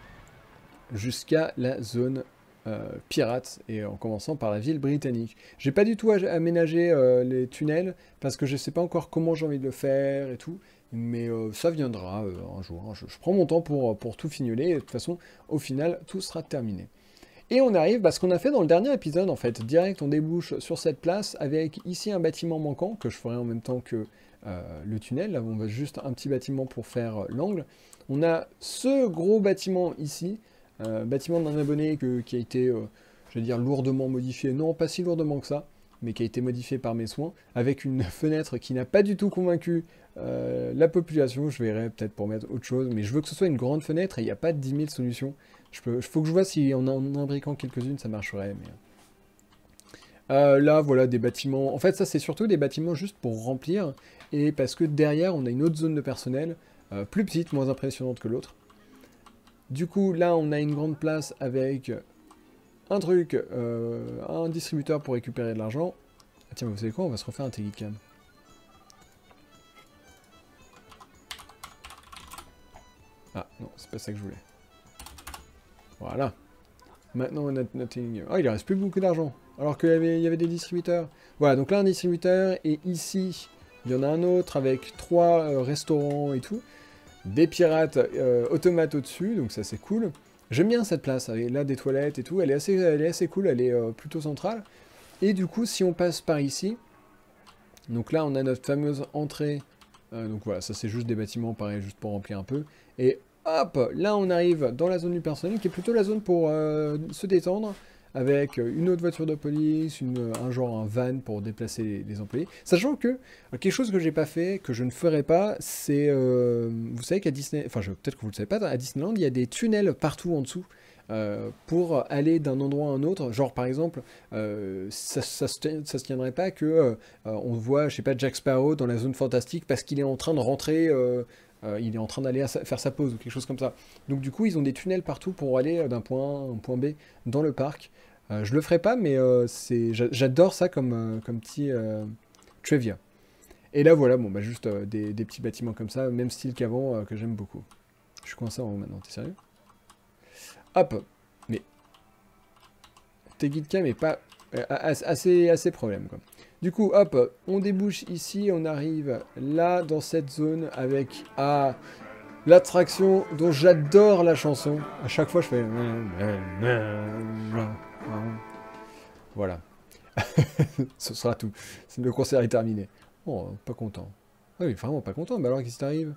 jusqu'à la zone euh, pirate, et en commençant par la ville britannique. J'ai pas du tout aménagé euh, les tunnels, parce que je sais pas encore comment j'ai envie de le faire et tout, mais euh, ça viendra euh, un jour. Hein. Je, je prends mon temps pour, pour tout fignoler, et de toute façon, au final, tout sera terminé. Et on arrive, bah, ce qu'on a fait dans le dernier épisode, en fait, direct, on débouche sur cette place, avec ici un bâtiment manquant, que je ferai en même temps que euh, le tunnel, là, on va juste un petit bâtiment pour faire euh, l'angle. On a ce gros bâtiment ici, euh, bâtiment d'un abonné que, qui a été, euh, je vais dire, lourdement modifié, non, pas si lourdement que ça, mais qui a été modifié par mes soins, avec une fenêtre qui n'a pas du tout convaincu euh, la population. Je verrai peut-être pour mettre autre chose, mais je veux que ce soit une grande fenêtre et il n'y a pas dix mille solutions. Il faut que je vois si en en imbriquant quelques-unes ça marcherait. Mais... Euh, là, voilà, des bâtiments. En fait, ça, c'est surtout des bâtiments juste pour remplir, et parce que derrière, on a une autre zone de personnel, euh, plus petite, moins impressionnante que l'autre. Du coup, là, on a une grande place avec un truc, euh, un distributeur pour récupérer de l'argent. Ah, tiens, vous savez quoi, on va se refaire un Tegicam. Ah, non, c'est pas ça que je voulais. Voilà. Maintenant, on a nothing. Oh, il ne reste plus beaucoup d'argent. Alors qu'il y avait, il y avait des distributeurs. Voilà, donc là, un distributeur. Et ici, il y en a un autre avec trois euh, restaurants et tout. Des pirates euh, automates au-dessus. Donc ça, c'est cool. J'aime bien cette place. Avec là, des toilettes et tout. Elle est assez, elle est assez cool. Elle est euh, plutôt centrale. Et du coup, si on passe par ici. Donc là, on a notre fameuse entrée. Euh, donc voilà, ça, c'est juste des bâtiments, pareil, juste pour remplir un peu. Et... hop, là on arrive dans la zone du personnel, qui est plutôt la zone pour euh, se détendre, avec une autre voiture de police, une, un genre un van pour déplacer les, les employés. Sachant que, quelque chose que j'ai pas fait, que je ne ferai pas, c'est, euh, vous savez qu'à Disney, enfin peut-être que vous le savez pas, à Disneyland, il y a des tunnels partout en dessous, euh, pour aller d'un endroit à un autre. Genre par exemple, euh, ça, ça, ça, ça se tiendrait pas que euh, on voit, je sais pas, Jack Sparrow dans la zone fantastique parce qu'il est en train de rentrer... Euh, Euh, il est en train d'aller faire sa pause ou quelque chose comme ça. Donc du coup, ils ont des tunnels partout pour aller d'un point A à un point B dans le parc. Euh, je le ferai pas, mais euh, c'est, j'adore ça comme, euh, comme petit euh, trivia. Et là, voilà, bon, bah juste euh, des, des petits bâtiments comme ça, même style qu'avant, euh, que j'aime beaucoup. Je suis coincé en haut maintenant, t'es sérieux? Hop. Mais... tes guides cam est pas... Euh, assez, assez problème, quoi. Du coup, hop, on débouche ici, on arrive là, dans cette zone, avec ah, l'attraction dont j'adore la chanson. À chaque fois, je fais... Voilà. Ce sera tout. Le concert est terminé. Oh, pas content. Ah oui, vraiment pas content. Mais alors, qu'est-ce qui t'arrive?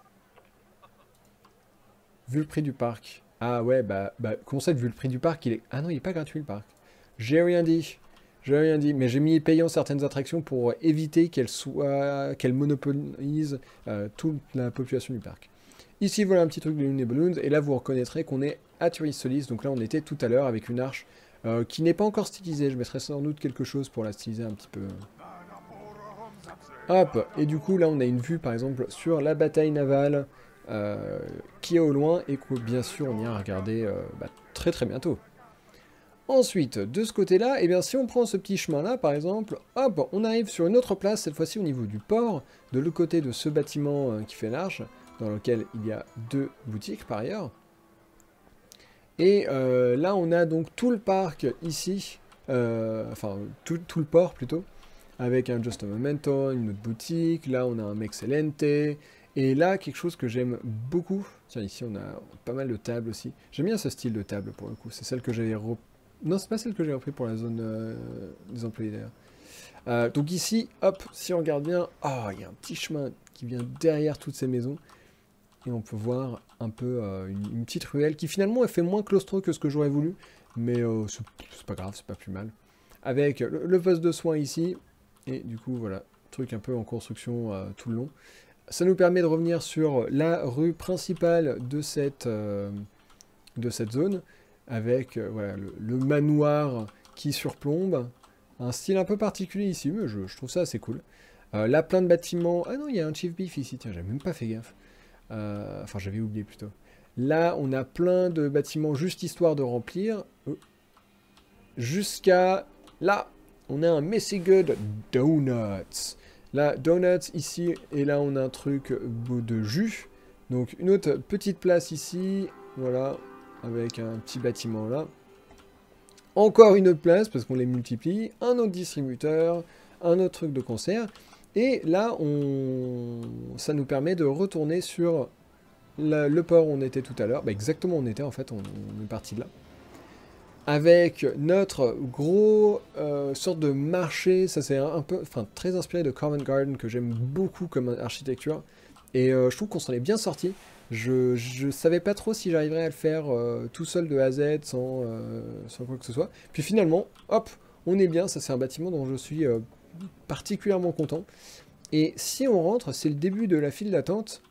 Vu le prix du parc. Ah ouais, bah, bah, comment ça, vu le prix du parc, il est... Ah non, il est pas gratuit, le parc. J'ai rien dit. J'ai rien dit, mais j'ai mis payant certaines attractions pour éviter qu'elles soient, qu'elles monopolisent euh, toute la population du parc. Ici, voilà un petit truc de Looney Balloons, et là, vous reconnaîtrez qu'on est à Tourist Solis, donc là, on était tout à l'heure avec une arche euh, qui n'est pas encore stylisée. Je mettrai sans doute quelque chose pour la styliser un petit peu. Hop, et du coup là on a une vue par exemple sur la bataille navale euh, qui est au loin et que bien sûr on ira regarder euh, bah, très très bientôt. Ensuite, de ce côté-là, eh bien, si on prend ce petit chemin-là, par exemple, hop, on arrive sur une autre place, cette fois-ci au niveau du port, de l'autre côté de ce bâtiment euh, qui fait l'arche, dans lequel il y a deux boutiques par ailleurs. Et euh, là, on a donc tout le parc ici, euh, enfin, tout, tout le port plutôt, avec un Just a Memento, une autre boutique, là on a un Mexcelente, et là, quelque chose que j'aime beaucoup, tiens, ici on a pas mal de tables aussi, j'aime bien ce style de table pour le coup, c'est celle que j'avais repris. Non, c'est pas celle que j'ai repris pour la zone euh, des employés d'ailleurs. Euh, donc ici, hop, si on regarde bien, ah, oh, il y a un petit chemin qui vient derrière toutes ces maisons. Et on peut voir un peu euh, une, une petite ruelle qui finalement elle fait moins claustro que ce que j'aurais voulu. Mais euh, c'est pas grave, c'est pas plus mal. Avec le, le poste de soins ici. Et du coup, voilà, truc un peu en construction euh, tout le long. Ça nous permet de revenir sur la rue principale de cette, euh, de cette zone. Avec euh, voilà, le, le manoir qui surplombe. Un style un peu particulier ici, mais je, je trouve ça assez cool. Euh, là, plein de bâtiments. Ah non, il y a un Chief Beef ici, tiens, j'avais même pas fait gaffe. Euh, enfin, j'avais oublié plutôt. Là, on a plein de bâtiments juste histoire de remplir. Euh, Jusqu'à là, on a un Messy Good Donuts. Là, Donuts ici, et là, on a un truc de jus. Donc, une autre petite place ici. Voilà. Avec un petit bâtiment là. Encore une autre place, parce qu'on les multiplie. Un autre distributeur. Un autre truc de concert. Et là, on... ça nous permet de retourner sur la... le port où on était tout à l'heure. Bah, exactement où on était, en fait. On, on est parti de là. Avec notre gros euh, sorte de marché. Ça, c'est un, un peu... Enfin, très inspiré de Covent Garden, que j'aime beaucoup comme architecture. Et euh, je trouve qu'on s'en est bien sorti. Je, je savais pas trop si j'arriverais à le faire euh, tout seul de A à Z sans, euh, sans quoi que ce soit. Puis finalement, hop, on est bien. Ça, c'est un bâtiment dont je suis euh, particulièrement content. Et si on rentre, c'est le début de la file d'attente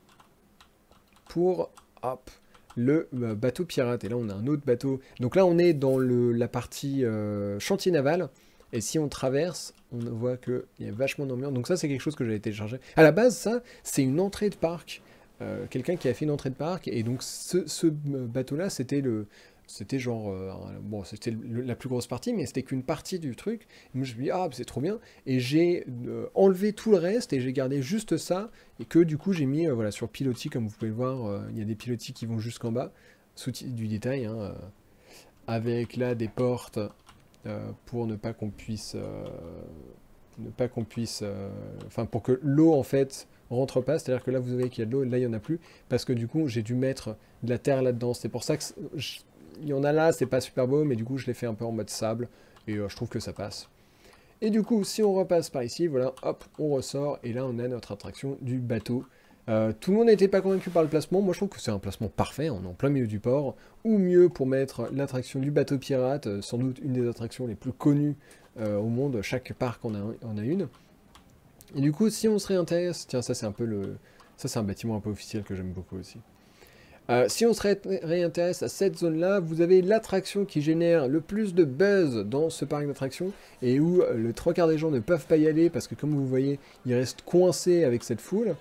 pour hop, le euh, bateau pirate. Et là, on a un autre bateau. Donc là, on est dans le, la partie euh, chantier naval. Et si on traverse, on voit qu'il y a vachement d'ambiance. Donc ça, c'est quelque chose que j'avais téléchargé. À la base, ça, c'est une entrée de parc. Euh, quelqu'un qui a fait une entrée de parc, et donc ce, ce bateau-là, c'était le, c'était genre, euh, bon, c'était le, la plus grosse partie, mais c'était qu'une partie du truc. Et moi, je me suis dit, ah, c'est trop bien, et j'ai euh, enlevé tout le reste, et j'ai gardé juste ça, et que du coup, j'ai mis, euh, voilà, sur pilotis, comme vous pouvez le voir, euh, il y a des pilotis qui vont jusqu'en bas, sous du détail, hein, euh, avec là des portes, euh, pour ne pas qu'on puisse, euh, ne pas qu'on puisse, euh, enfin, pour que l'eau, en fait, rentre pas, c'est-à-dire que là vous voyez qu'il y a de l'eau, là il n'y en a plus, parce que du coup j'ai dû mettre de la terre là-dedans, c'est pour ça que je... il y en a là, c'est pas super beau, mais du coup je l'ai fait un peu en mode sable, et euh, je trouve que ça passe. Et du coup, si on repasse par ici, voilà, hop, on ressort, et là on a notre attraction du bateau. Euh, tout le monde n'était pas convaincu par le placement, moi je trouve que c'est un placement parfait, on est en plein milieu du port, ou mieux pour mettre l'attraction du bateau pirate, euh, sans doute une des attractions les plus connues euh, au monde, chaque parc en a, en a une. Et du coup, si on se réintéresse, tiens, ça c'est un peu le, ça c'est un bâtiment un peu officiel que j'aime beaucoup aussi. Euh, si on se ré réintéresse à cette zone-là, vous avez l'attraction qui génère le plus de buzz dans ce parc d'attractions et où euh, le trois quarts des gens ne peuvent pas y aller parce que comme vous voyez, ils restent coincés avec cette foule.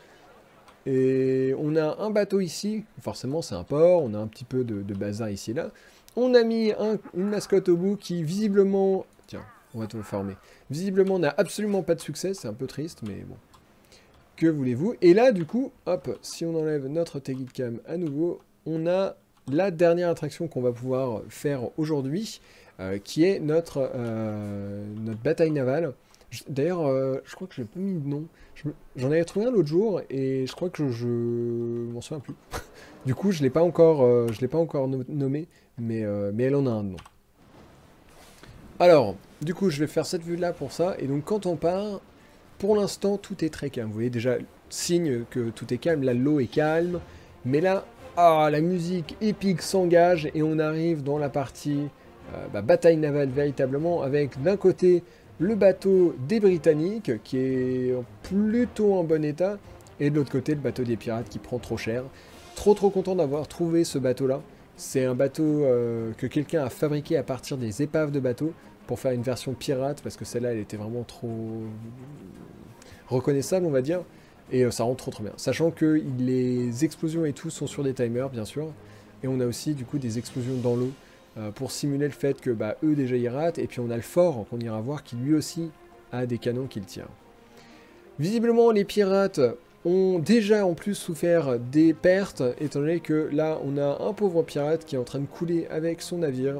Et on a un bateau ici, forcément c'est un port, on a un petit peu de, de bazar ici et là. On a mis un, une mascotte au bout qui visiblement... Tiens, on va tout le former. Visiblement n'a absolument pas de succès, c'est un peu triste, mais bon. Que voulez-vous? Et là, du coup, hop, si on enlève notre Tegidcam à nouveau, on a la dernière attraction qu'on va pouvoir faire aujourd'hui, euh, qui est notre, euh, notre bataille navale. D'ailleurs, euh, je crois que je n'ai pas mis de nom. J'en avais trouvé un l'autre jour, et je crois que je, je m'en souviens plus. Du coup, je ne l'ai pas encore, euh, je l'ai pas encore nommé, mais, euh, mais elle en a un nom. Alors, du coup, je vais faire cette vue-là pour ça, et donc quand on part... Pour l'instant, tout est très calme. Vous voyez déjà, signe que tout est calme. Là, l'eau est calme. Mais là, ah, la musique épique s'engage et on arrive dans la partie euh, bah, bataille navale véritablement avec d'un côté le bateau des Britanniques qui est plutôt en bon état et de l'autre côté le bateau des pirates qui prend trop cher. Trop trop content d'avoir trouvé ce bateau-là. C'est un bateau euh, que quelqu'un a fabriqué à partir des épaves de bateaux pour faire une version pirate parce que celle-là elle était vraiment trop reconnaissable, on va dire. Et euh, ça rend trop trop bien. Sachant que les explosions et tout sont sur des timers, bien sûr. Et on a aussi du coup des explosions dans l'eau euh, pour simuler le fait que bah, eux déjà ils ratent. Et puis on a le fort qu'on ira voir qui lui aussi a des canons qu'il tire. Visiblement les pirates ont déjà en plus souffert des pertes, étant donné que là on a un pauvre pirate qui est en train de couler avec son navire.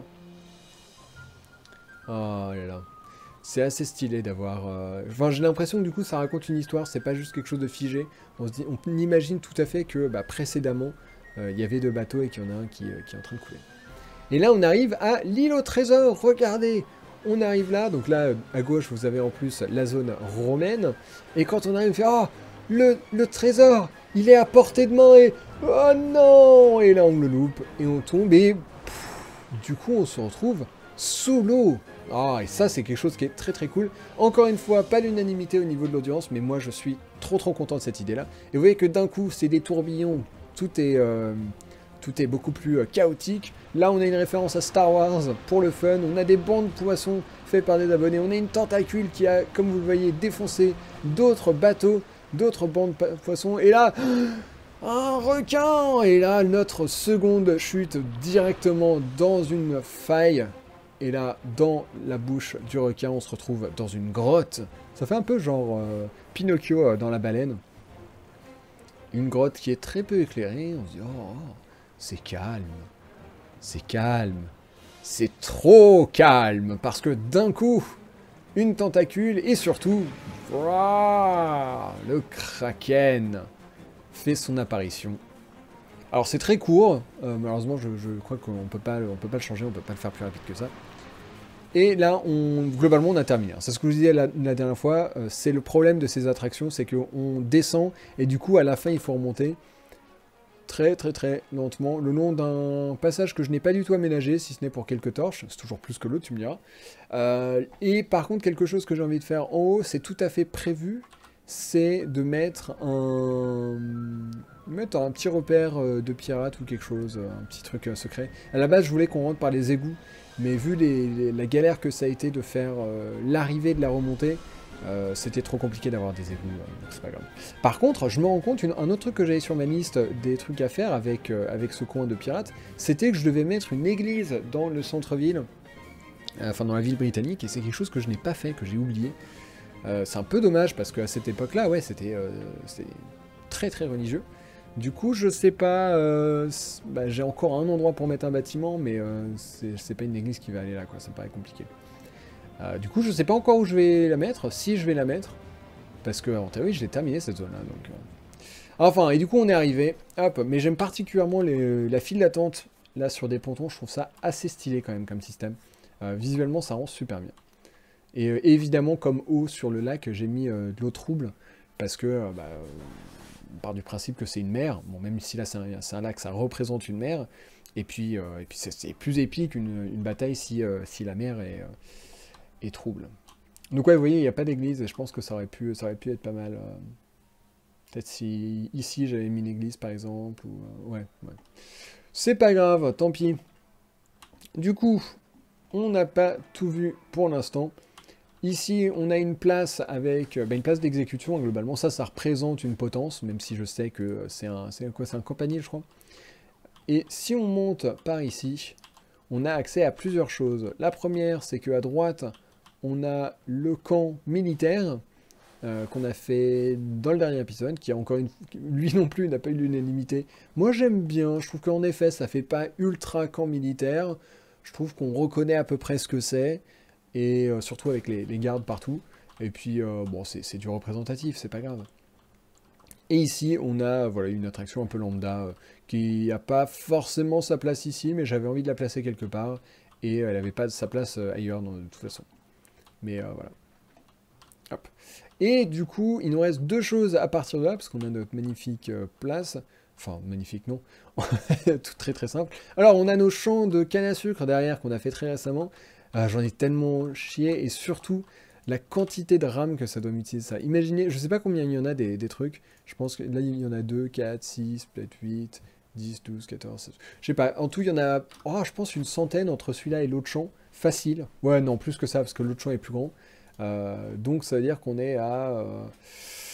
Oh là là. C'est assez stylé d'avoir... Euh... Enfin, j'ai l'impression que du coup ça raconte une histoire, c'est pas juste quelque chose de figé. On, se dit, on imagine tout à fait que bah, précédemment, il euh, y avait deux bateaux et qu'il y en a un qui, euh, qui est en train de couler. Et là on arrive à l'île au trésor, regardez. On arrive là, donc là à gauche vous avez en plus la zone romaine. Et quand on arrive, on fait « Oh, le, le trésor, il est à portée de main et... Oh non !» Et là on le loupe et on tombe et... Pff, du coup on se retrouve sous l'eau. Ah, et ça, c'est quelque chose qui est très très cool. Encore une fois, pas l'unanimité au niveau de l'audience, mais moi, je suis trop trop content de cette idée-là. Et vous voyez que d'un coup, c'est des tourbillons, tout est, euh, tout est beaucoup plus euh, chaotique. Là, on a une référence à Star Wars pour le fun. On a des bancs de poissons faits par des abonnés. On a une tentacule qui a, comme vous le voyez, défoncé d'autres bateaux, d'autres bancs de poissons. Et là... Un requin! Et là, notre seconde chute directement dans une faille. Et là, dans la bouche du requin, on se retrouve dans une grotte. Ça fait un peu genre euh, Pinocchio euh, dans la baleine. Une grotte qui est très peu éclairée. On se dit, oh, oh c'est calme. C'est calme. C'est trop calme. Parce que d'un coup, une tentacule et surtout, ouah, le kraken fait son apparition. Alors c'est très court. Euh, malheureusement, je, je crois qu'on peut pas, on peut pas le changer. On peut pas le faire plus rapide que ça. Et là, on, globalement, on a terminé. C'est ce que je vous disais la, la dernière fois, euh, c'est le problème de ces attractions, c'est qu'on descend, et du coup, à la fin, il faut remonter très très très lentement, le long d'un passage que je n'ai pas du tout aménagé, si ce n'est pour quelques torches, c'est toujours plus que l'autre, tu me diras. Euh, et par contre, quelque chose que j'ai envie de faire en haut, c'est tout à fait prévu, c'est de mettre un... mettre un petit repère de pirate ou quelque chose, un petit truc secret. À la base, je voulais qu'on rentre par les égouts, mais vu les, les, la galère que ça a été de faire euh, l'arrivée de la remontée, euh, c'était trop compliqué d'avoir des égouts, euh, c'est pas grave. Par contre, je me rends compte, une, un autre truc que j'avais sur ma liste des trucs à faire avec, euh, avec ce coin de pirates, c'était que je devais mettre une église dans le centre-ville, euh, enfin dans la ville britannique, et c'est quelque chose que je n'ai pas fait, que j'ai oublié. Euh, c'est un peu dommage, parce qu'à cette époque-là, ouais, c'était euh, très très religieux. Du coup, je sais pas, euh, bah, j'ai encore un endroit pour mettre un bâtiment, mais euh, c'est pas une église qui va aller là, quoi, ça me paraît compliqué. Euh, du coup, je sais pas encore où je vais la mettre, si je vais la mettre, parce que en théorie, je l'ai terminé cette zone-là, donc... Euh... Enfin, et du coup, on est arrivé, hop, mais j'aime particulièrement les, la file d'attente, là, sur des pontons, je trouve ça assez stylé, quand même, comme système. Euh, visuellement, ça rend super bien. Et euh, évidemment, comme eau sur le lac, j'ai mis euh, de l'eau trouble, parce que... Euh, bah, on part du principe que c'est une mer, bon, même si là c'est un, un lac, ça représente une mer, et puis, euh, et puis c'est plus épique une, une bataille si, euh, si la mer est, euh, est trouble. Donc ouais, vous voyez, il n'y a pas d'église, et je pense que ça aurait pu, ça aurait pu être pas mal. Euh, Peut-être si ici j'avais mis une église par exemple, ou, euh, ouais, ouais. C'est pas grave, tant pis. Du coup, on n'a pas tout vu pour l'instant. Ici, on a une place avec bah, une place d'exécution. Globalement, ça, ça représente une potence, même si je sais que c'est un, c'est quoi, c'est un campanile, je crois. Et si on monte par ici, on a accès à plusieurs choses. La première, c'est qu'à droite, on a le camp militaire euh, qu'on a fait dans le dernier épisode, qui a encore une, lui non plus n'a pas eu l'unanimité. Moi, j'aime bien. Je trouve qu'en effet, ça fait pas ultra camp militaire. Je trouve qu'on reconnaît à peu près ce que c'est. Et euh, surtout avec les, les gardes partout. Et puis, euh, bon, c'est du représentatif, c'est pas grave. Et ici, on a voilà, une attraction un peu lambda, euh, qui n'a pas forcément sa place ici, mais j'avais envie de la placer quelque part, et elle n'avait pas sa place euh, ailleurs, non, de toute façon. Mais euh, voilà. Hop. Et du coup, il nous reste deux choses à partir de là, parce qu'on a notre magnifique euh, place. Enfin, magnifique, non. Tout très très simple. Alors, on a nos champs de canne à sucre derrière, qu'on a fait très récemment. Ah, j'en ai tellement chié, et surtout la quantité de RAM que ça doit m'utiliser ça. Imaginez, je sais pas combien il y en a des, des trucs, je pense que là il y en a deux, quatre, six, peut-être huit, dix, douze, quatorze, seize... Je sais pas, en tout il y en a, oh, je pense une centaine entre celui-là et l'autre champ, facile. Ouais, non, plus que ça, parce que l'autre champ est plus grand. Euh, donc ça veut dire qu'on est à... Euh...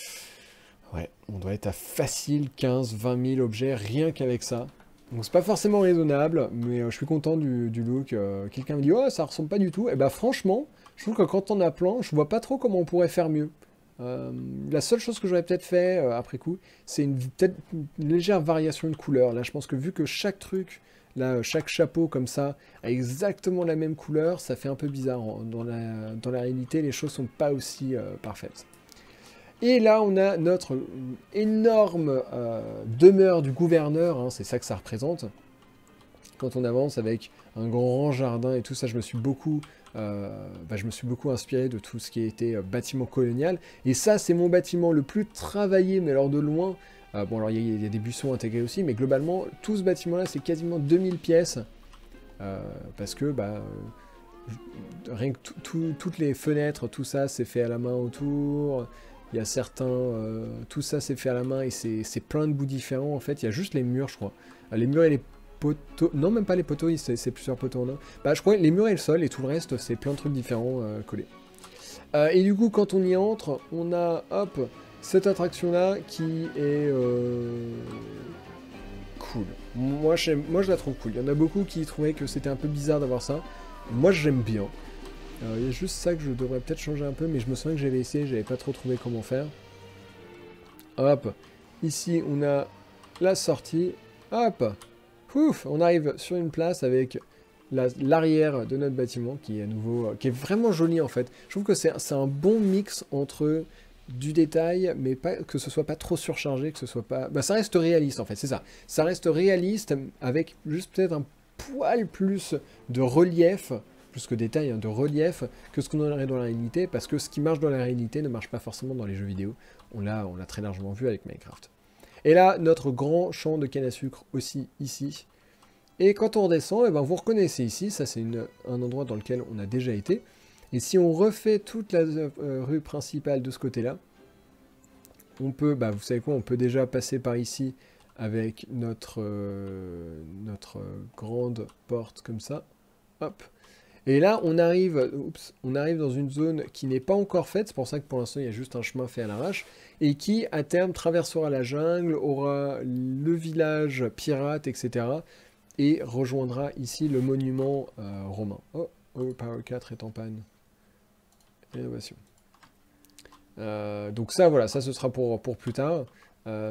Ouais, on doit être à facile quinze vingt mille objets rien qu'avec ça. Donc c'est pas forcément raisonnable, mais euh, je suis content du, du look. Euh, Quelqu'un me dit oh ça ressemble pas du tout. Et bah franchement, je trouve que quand on a plein, je vois pas trop comment on pourrait faire mieux. Euh, la seule chose que j'aurais peut-être fait euh, après coup, c'est une peut-être une légère variation de couleur. Là je pense que vu que chaque truc, là euh, chaque chapeau comme ça a exactement la même couleur, ça fait un peu bizarre. En- Dans la, dans la réalité, les choses sont pas aussi euh, parfaites. Et là, on a notre énorme euh, demeure du gouverneur, hein, c'est ça que ça représente. Quand on avance avec un grand jardin et tout ça, je me suis beaucoup, euh, bah, je me suis beaucoup inspiré de tout ce qui était euh, bâtiment colonial. Et ça, c'est mon bâtiment le plus travaillé, mais alors de loin. Euh, bon, alors il y, y, a des buissons intégrés aussi, mais globalement, tout ce bâtiment-là, c'est quasiment deux mille pièces. Euh, parce que, bah, euh, rien que toutes les fenêtres, tout ça, c'est fait à la main autour. Il y a certains... Euh, tout ça, c'est fait à la main et c'est plein de bouts différents, en fait. Il y a juste les murs, je crois. Les murs et les poteaux... Non, même pas les poteaux, c'est plusieurs poteaux en un. Bah, je crois les murs et le sol, et tout le reste, c'est plein de trucs différents euh, collés. Euh, et du coup, quand on y entre, on a, hop, cette attraction-là qui est... Euh... cool. Moi, moi, je la trouve cool. Il y en a beaucoup qui trouvaient que c'était un peu bizarre d'avoir ça. Moi, j'aime bien. Alors, il y a juste ça que je devrais peut-être changer un peu, mais je me souviens que j'avais essayé, j'avais pas trop trouvé comment faire. Hop, ici on a la sortie. Hop, ouf, on arrive sur une place avec l'arrière de notre bâtiment qui est à nouveau, qui est vraiment joli en fait. Je trouve que c'est un bon mix entre du détail, mais pas que ce soit pas trop surchargé, que ce soit pas. Bah, ça reste réaliste en fait, c'est ça. Ça reste réaliste avec juste peut-être un poil plus de relief. Plus que détail, hein, de relief, que ce qu'on aurait dans la réalité, parce que ce qui marche dans la réalité ne marche pas forcément dans les jeux vidéo. On l'a on l'a très largement vu avec Minecraft. Et là, notre grand champ de canne à sucre aussi ici. Et quand on redescend, eh ben, vous reconnaissez ici, ça c'est un endroit dans lequel on a déjà été. Et si on refait toute la euh, rue principale de ce côté-là, on peut, bah, vous savez quoi, on peut déjà passer par ici avec notre, euh, notre grande porte comme ça. Hop. Et là, on arrive, oups, on arrive dans une zone qui n'est pas encore faite, c'est pour ça que pour l'instant, il y a juste un chemin fait à l'arrache, et qui, à terme, traversera la jungle, aura le village pirate, et cetera, et rejoindra ici le monument euh, romain. Oh, oh, Power quatre est en panne. Rénovation. Euh, donc ça, voilà, ça, ce sera pour, pour plus tard. Euh,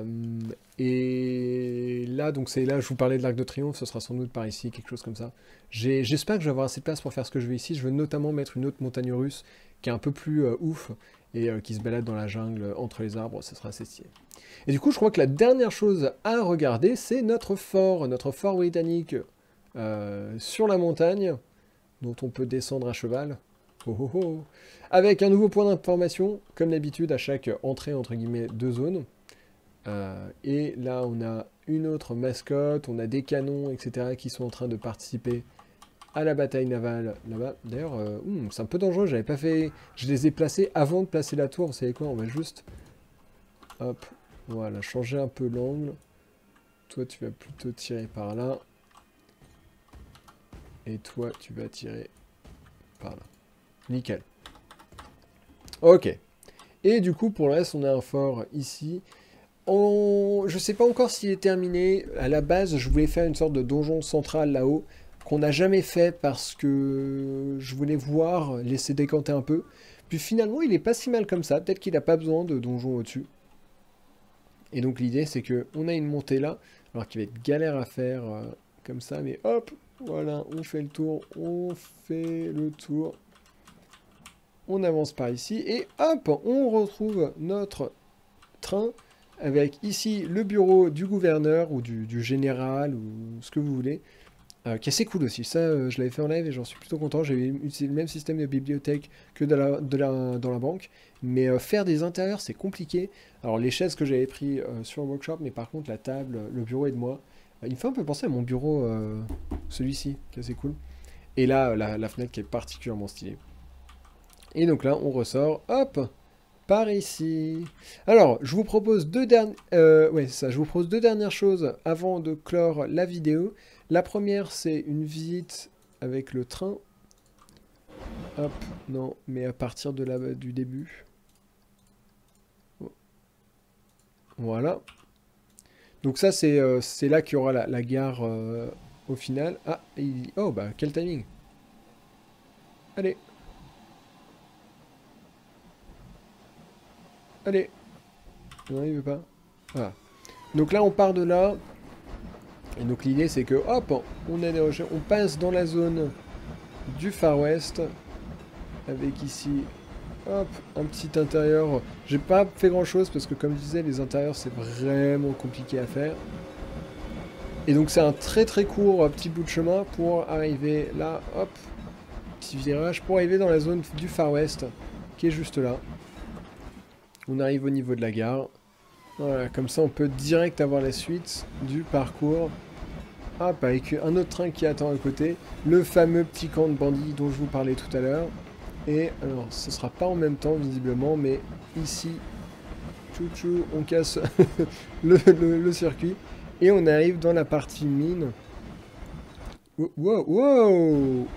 et là, donc c'est là, je vous parlais de l'Arc de Triomphe, ce sera sans doute par ici, quelque chose comme ça. J'espère que je vais avoir assez de place pour faire ce que je veux ici. Je veux notamment mettre une autre montagne russe qui est un peu plus euh, ouf et euh, qui se balade dans la jungle entre les arbres, ce sera assez stylé. Et du coup, je crois que la dernière chose à regarder, c'est notre fort, notre fort britannique euh, sur la montagne, dont on peut descendre à cheval. Oh, oh, oh. Avec un nouveau point d'information, comme d'habitude, à chaque entrée, entre guillemets, de zone. Euh, et là, on a une autre mascotte, on a des canons, et cetera, qui sont en train de participer à la bataille navale là-bas. D'ailleurs, euh, hmm, c'est un peu dangereux, j'avais pas fait... Je les ai placés avant de placer la tour, vous savez quoi, on va juste... Hop, voilà, changer un peu l'angle. Toi, tu vas plutôt tirer par là. Et toi, tu vas tirer par là. Nickel. Ok. Et du coup, pour le reste, on a un fort ici. On... Je sais pas encore s'il est terminé. À la base, je voulais faire une sorte de donjon central là-haut, qu'on n'a jamais fait parce que je voulais voir, laisser décanter un peu. Puis finalement, il est pas si mal comme ça. Peut-être qu'il n'a pas besoin de donjon au-dessus. Et donc l'idée, c'est que on a une montée là, alors qu'il va être galère à faire euh, comme ça, mais hop, voilà, on fait le tour, on fait le tour. On avance par ici, et hop, on retrouve notre train, avec ici le bureau du gouverneur, ou du, du général, ou ce que vous voulez, euh, qui est assez cool aussi. Ça, euh, je l'avais fait en live, et j'en suis plutôt content. J'ai utilisé le même système de bibliothèque que de la, de la, dans la banque, mais euh, faire des intérieurs, c'est compliqué. Alors, les chaises que j'avais pris euh, sur le workshop, mais par contre, la table, le bureau et de moi, euh, il me fait un peu penser à mon bureau, euh, celui-ci, qui est assez cool. Et là, la, la fenêtre qui est particulièrement stylée. Et donc là, on ressort, hop, par ici. Alors, je vous propose deux dernières, euh, ouais, ça. Je vous propose deux dernières choses avant de clore la vidéo. La première, c'est une visite avec le train. Hop, non, mais à partir de la, du début. Oh. Voilà. Donc ça, c'est euh, c'est là qu'il y aura la, la gare euh, au final. Ah, il... oh, bah, quel timing. Allez. Allez. Non, il veut pas. Voilà. Donc là, on part de là. Et donc l'idée, c'est que, hop, on, est, on passe dans la zone du Far West. Avec ici, hop, un petit intérieur. J'ai pas fait grand chose parce que, comme je disais, les intérieurs, c'est vraiment compliqué à faire. Et donc c'est un très très court euh, petit bout de chemin pour arriver là, hop, petit virage, pour arriver dans la zone du Far West, qui est juste là. On arrive au niveau de la gare. Voilà, comme ça on peut direct avoir la suite du parcours. Hop, avec un autre train qui attend à côté. Le fameux petit camp de bandits dont je vous parlais tout à l'heure. Et alors, ce sera pas en même temps visiblement, mais ici, tchou tchou, on casse le, le, le circuit. Et on arrive dans la partie mine. Wow, wow.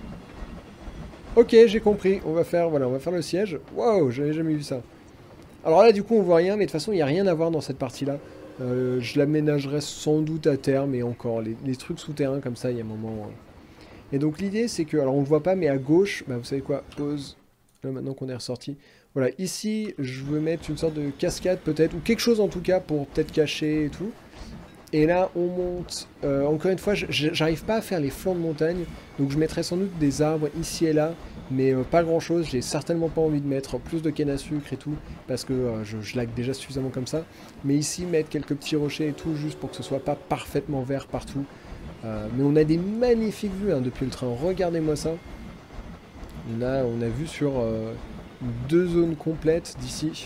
Ok, j'ai compris. On va faire, voilà, on va faire le siège. Wow, j'avais jamais vu ça. Alors là, du coup, on voit rien, mais de toute façon, il n'y a rien à voir dans cette partie-là. Euh, je l'aménagerai sans doute à terme, et encore, les, les trucs souterrains comme ça, il y a un moment... Hein. Et donc l'idée, c'est que, alors on ne voit pas, mais à gauche, bah, vous savez quoi, pause, là maintenant qu'on est ressorti. Voilà, ici, je veux mettre une sorte de cascade peut-être, ou quelque chose en tout cas, pour peut-être cacher et tout. Et là, on monte. Euh, encore une fois, j'arrive pas à faire les flancs de montagne. Donc je mettrai sans doute des arbres ici et là. Mais euh, pas grand chose. J'ai certainement pas envie de mettre plus de canne à sucre et tout. Parce que euh, je, je lag déjà suffisamment comme ça. Mais ici, mettre quelques petits rochers et tout. Juste pour que ce soit pas parfaitement vert partout. Euh, mais on a des magnifiques vues hein, depuis le train. Regardez-moi ça. On a, on a vu sur euh, deux zones complètes d'ici.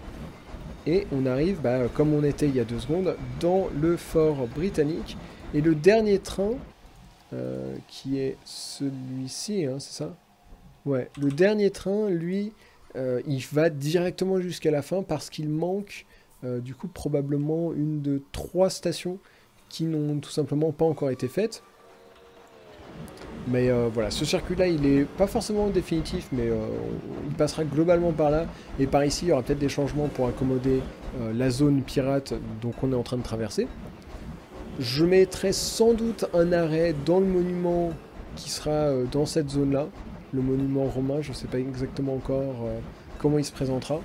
Et on arrive, bah, comme on était il y a deux secondes, dans le fort britannique. Et le dernier train, euh, qui est celui-ci, hein, c'est ça? Ouais, le dernier train, lui, euh, il va directement jusqu'à la fin parce qu'il manque, euh, du coup, probablement une de trois stations qui n'ont tout simplement pas encore été faites. Mais euh, voilà, ce circuit-là, il est pas forcément définitif, mais euh, il passera globalement par là. Et par ici, il y aura peut-être des changements pour accommoder euh, la zone pirate dont on est en train de traverser. Je mettrai sans doute un arrêt dans le monument qui sera euh, dans cette zone-là. Le monument romain, je ne sais pas exactement encore euh, comment il se présentera.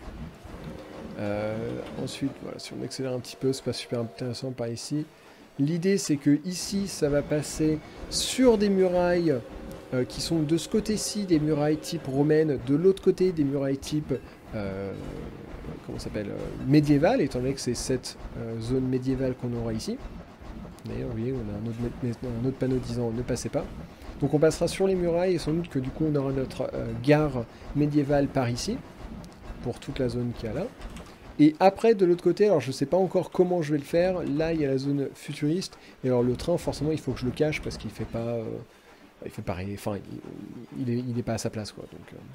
Euh, ensuite, voilà, si on accélère un petit peu, c'est pas super intéressant par ici. L'idée, c'est que ici, ça va passer sur des murailles euh, qui sont de ce côté-ci des murailles type romaine, de l'autre côté des murailles type euh, comment s'appelle euh, médiévale, étant donné que c'est cette euh, zone médiévale qu'on aura ici. D'ailleurs, vous voyez, on a un autre, un autre panneau disant ne passez pas. Donc on passera sur les murailles et sans doute que du coup on aura notre euh, gare médiévale par ici pour toute la zone qu'il y a là. Et après, de l'autre côté, alors je sais pas encore comment je vais le faire, là il y a la zone futuriste, et alors le train, forcément, il faut que je le cache parce qu'il fait pas... Euh, il fait pareil, enfin, il, il, est, il est pas à sa place, quoi. Donc, euh.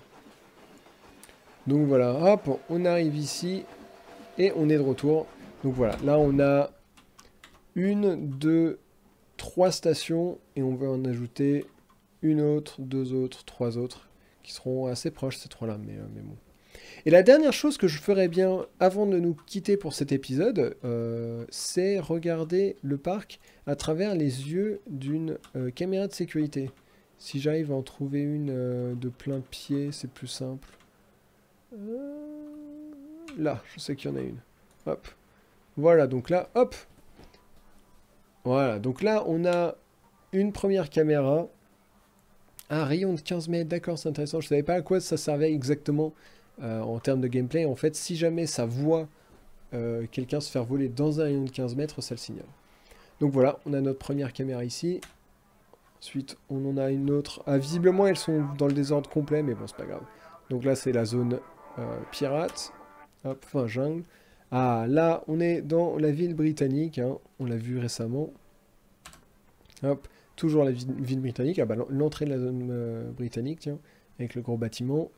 donc voilà, hop, on arrive ici, et on est de retour. Donc voilà, là on a une, deux, trois stations, et on va en ajouter une autre, deux autres, trois autres, qui seront assez proches, ces trois-là, mais, euh, mais bon. Et la dernière chose que je ferais bien avant de nous quitter pour cet épisode, euh, c'est regarder le parc à travers les yeux d'une euh, caméra de sécurité. Si j'arrive à en trouver une euh, de plein pied, c'est plus simple. Euh, là, je sais qu'il y en a une. Hop. Voilà, donc là, hop. Voilà, donc là, on a une première caméra. Un rayon de quinze mètres, d'accord, c'est intéressant. Je ne savais pas à quoi ça servait exactement. Euh, en termes de gameplay, en fait, si jamais ça voit euh, quelqu'un se faire voler dans un rayon de quinze mètres, ça le signale. Donc voilà, on a notre première caméra ici. Ensuite, on en a une autre. Ah, visiblement, elles sont dans le désordre complet, mais bon, c'est pas grave. Donc là, c'est la zone euh, pirate. Hop, enfin, jungle. Ah, là, on est dans la ville britannique. Hein, on l'a vu récemment. Hop, toujours la ville, ville britannique. Ah bah, l'entrée de la zone euh, britannique, tiens, avec le gros bâtiment.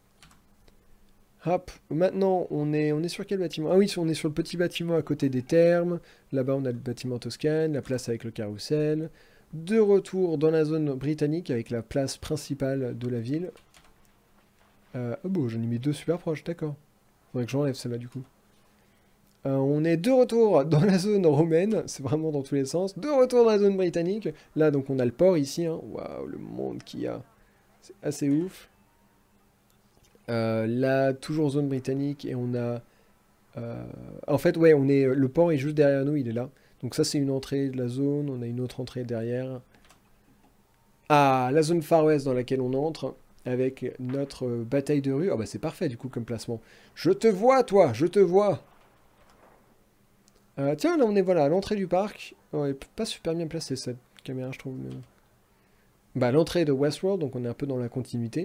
Hop, maintenant on est, on est sur quel bâtiment? Ah oui, on est sur le petit bâtiment à côté des thermes. Là-bas on a le bâtiment Toscane, la place avec le carrousel. De retour dans la zone britannique avec la place principale de la ville. Euh, oh bon, j'en ai mis deux super proches, d'accord. Faudrait que j'enlève celle-là du coup. Euh, on est de retour dans la zone romaine, c'est vraiment dans tous les sens. De retour dans la zone britannique. Là, donc, on a le port ici. Hein. Waouh, le monde qu'il y a. C'est assez ouf. Euh, là, toujours zone britannique et on a... euh, En fait, ouais, on est... le port est juste derrière nous, il est là. Donc ça, c'est une entrée de la zone. On a une autre entrée derrière. Ah, la zone Far West dans laquelle on entre avec notre euh, bataille de rue. Ah bah c'est parfait du coup comme placement. Je te vois, toi, je te vois. Euh, tiens, là on est voilà à l'entrée du parc. Oh, elle est pas super bien placée cette caméra, je trouve. Mais... Bah l'entrée de Westworld, donc on est un peu dans la continuité.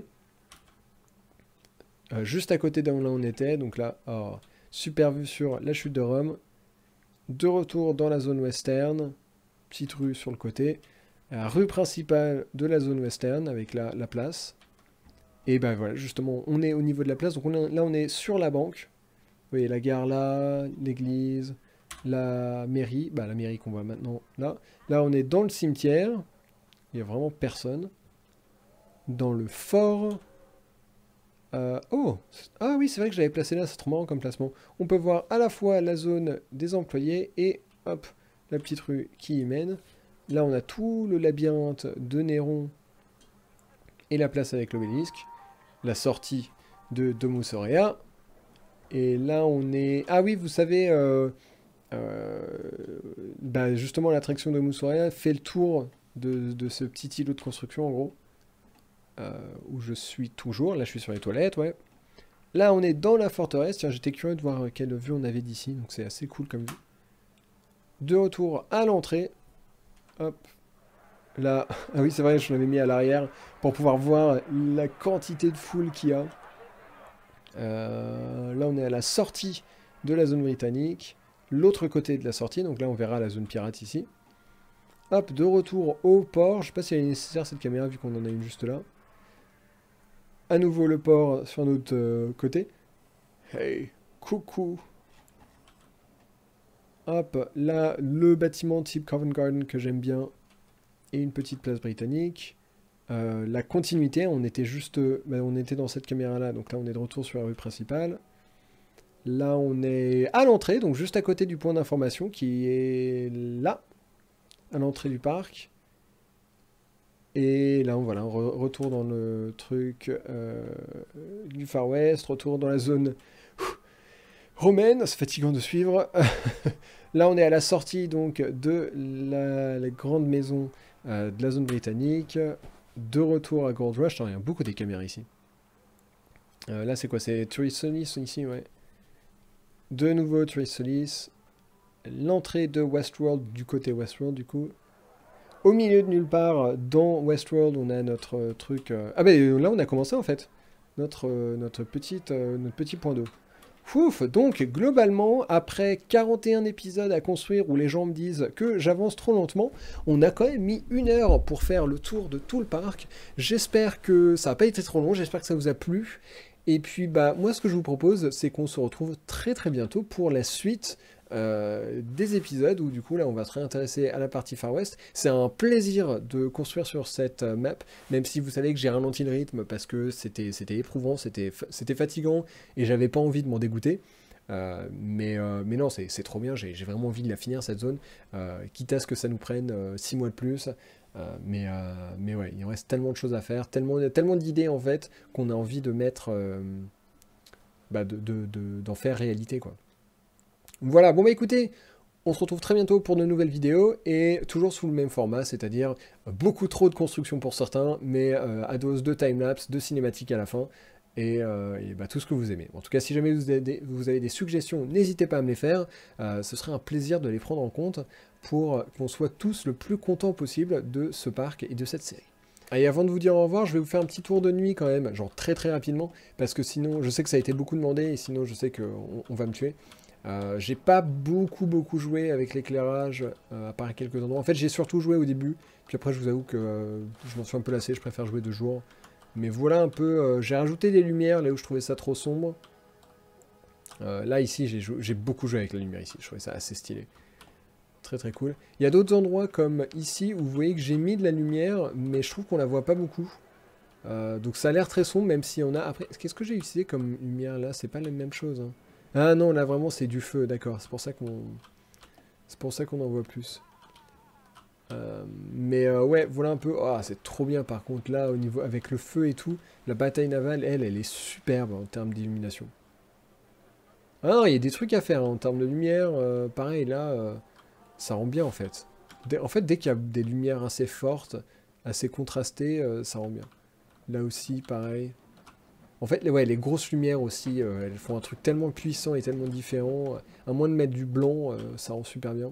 Euh, juste à côté d'où là on était, donc là, oh, super vue sur la chute de Rome. De retour dans la zone western, petite rue sur le côté. La rue principale de la zone western avec la, la place. Et ben voilà, justement, on est au niveau de la place, donc on est, là on est sur la banque. Vous voyez la gare là, l'église, la mairie, bah la mairie qu'on voit maintenant là. Là on est dans le cimetière, il n'y a vraiment personne. Dans le fort... Euh, oh, ah oui, c'est vrai que j'avais placé là, c'est trop marrant comme placement. On peut voir à la fois la zone des employés et hop, la petite rue qui y mène. Là, on a tout le labyrinthe de Néron et la place avec l'obélisque. La sortie de Domus Aurea. Et là, on est... Ah oui, vous savez, euh, euh, bah justement, l'attraction de Domus Aurea fait le tour de, de ce petit îlot de construction, en gros. Euh, où je suis toujours. Là, je suis sur les toilettes, ouais. Là, on est dans la forteresse. Tiens, j'étais curieux de voir quelle vue on avait d'ici. Donc, c'est assez cool comme vue. De retour à l'entrée. Hop. Là, ah oui, c'est vrai, je l'avais mis à l'arrière pour pouvoir voir la quantité de foule qu'il y a. Euh, là, on est à la sortie de la zone britannique. L'autre côté de la sortie. Donc là, on verra la zone pirate ici. Hop, de retour au port. Je sais pas si elle est nécessaire cette caméra vu qu'on en a une juste là. À nouveau le port sur notre euh, côté. Hey, coucou. Hop, là, le bâtiment type Covent Garden que j'aime bien. Et une petite place britannique. Euh, la continuité, on était juste... Bah, on était dans cette caméra-là, donc là on est de retour sur la rue principale. Là on est à l'entrée, donc juste à côté du point d'information qui est là, à l'entrée du parc. Et là, on, voilà, re retour dans le truc euh, du Far West, retour dans la zone romaine, c'est fatigant de suivre. Là, on est à la sortie donc de la, la grande maison euh, de la zone britannique. De retour à Gold Rush. Il y a beaucoup des caméras ici. Euh, là, c'est quoi? C'est Tourist Solis ici, ouais. De nouveau Tourist Solis. L'entrée de Westworld du côté Westworld, du coup. Au milieu de nulle part, dans Westworld, on a notre euh, truc... Euh... Ah ben là, on a commencé, en fait. Notre, euh, notre, petite, euh, notre petit point d'eau. Ouf, donc globalement, après quarante et un épisodes à construire où les gens me disent que j'avance trop lentement, on a quand même mis une heure pour faire le tour de tout le parc. J'espère que ça n'a pas été trop long, j'espère que ça vous a plu. Et puis bah moi ce que je vous propose, c'est qu'on se retrouve très très bientôt pour la suite euh, des épisodes où du coup là on va se réintéresser à la partie Far West. C'est un plaisir de construire sur cette euh, map, même si vous savez que j'ai ralenti le rythme parce que c'était c'était éprouvant, c'était c'était fatigant et j'avais pas envie de m'en dégoûter. Euh, mais, euh, mais non, c'est trop bien, j'ai vraiment envie de la finir cette zone, euh, quitte à ce que ça nous prenne six mois de plus. Euh, mais, euh, mais ouais, il reste tellement de choses à faire, tellement, tellement d'idées en fait, qu'on a envie de mettre, euh, bah de, de, de, d'en faire réalité quoi. Voilà, bon bah écoutez, on se retrouve très bientôt pour de nouvelles vidéos, et toujours sous le même format, c'est-à-dire beaucoup trop de construction pour certains, mais euh, à dose de timelapse, de cinématique à la fin, et, euh, et bah, tout ce que vous aimez. En tout cas, si jamais vous avez des, vous avez des suggestions, n'hésitez pas à me les faire, euh, ce serait un plaisir de les prendre en compte pour qu'on soit tous le plus contents possible de ce parc et de cette série. Et avant de vous dire au revoir, je vais vous faire un petit tour de nuit quand même, genre très très rapidement, parce que sinon, je sais que ça a été beaucoup demandé, et sinon je sais qu'on on va me tuer. Euh, j'ai pas beaucoup beaucoup joué avec l'éclairage, euh, à part à quelques endroits. En fait, j'ai surtout joué au début, puis après je vous avoue que euh, je m'en suis un peu lassé, je préfère jouer de jour. Mais voilà un peu, euh, j'ai rajouté des lumières là où je trouvais ça trop sombre. Euh, là ici, j'ai beaucoup joué avec la lumière ici, je trouvais ça assez stylé. Très très cool. Il y a d'autres endroits comme ici où vous voyez que j'ai mis de la lumière, mais je trouve qu'on la voit pas beaucoup. Euh, donc ça a l'air très sombre, même si on a... Après, qu'est-ce que j'ai utilisé comme lumière là? C'est pas la même chose, hein. Ah non, là vraiment c'est du feu, d'accord. C'est pour ça qu'on... C'est pour ça qu'on en voit plus. Euh, mais euh, ouais, voilà un peu... Ah, c'est trop bien par contre là, au niveau... avec le feu et tout. La bataille navale, elle, elle est superbe en termes d'illumination. Ah non, il y a des trucs à faire hein, en termes de lumière. Euh, pareil, là, euh, ça rend bien en fait. Dès- en fait, dès qu'il y a des lumières assez fortes, assez contrastées, euh, ça rend bien. Là aussi, pareil. En fait, les, ouais, les grosses lumières aussi, euh, elles font un truc tellement puissant et tellement différent. À moins de mettre du blanc, euh, ça rend super bien.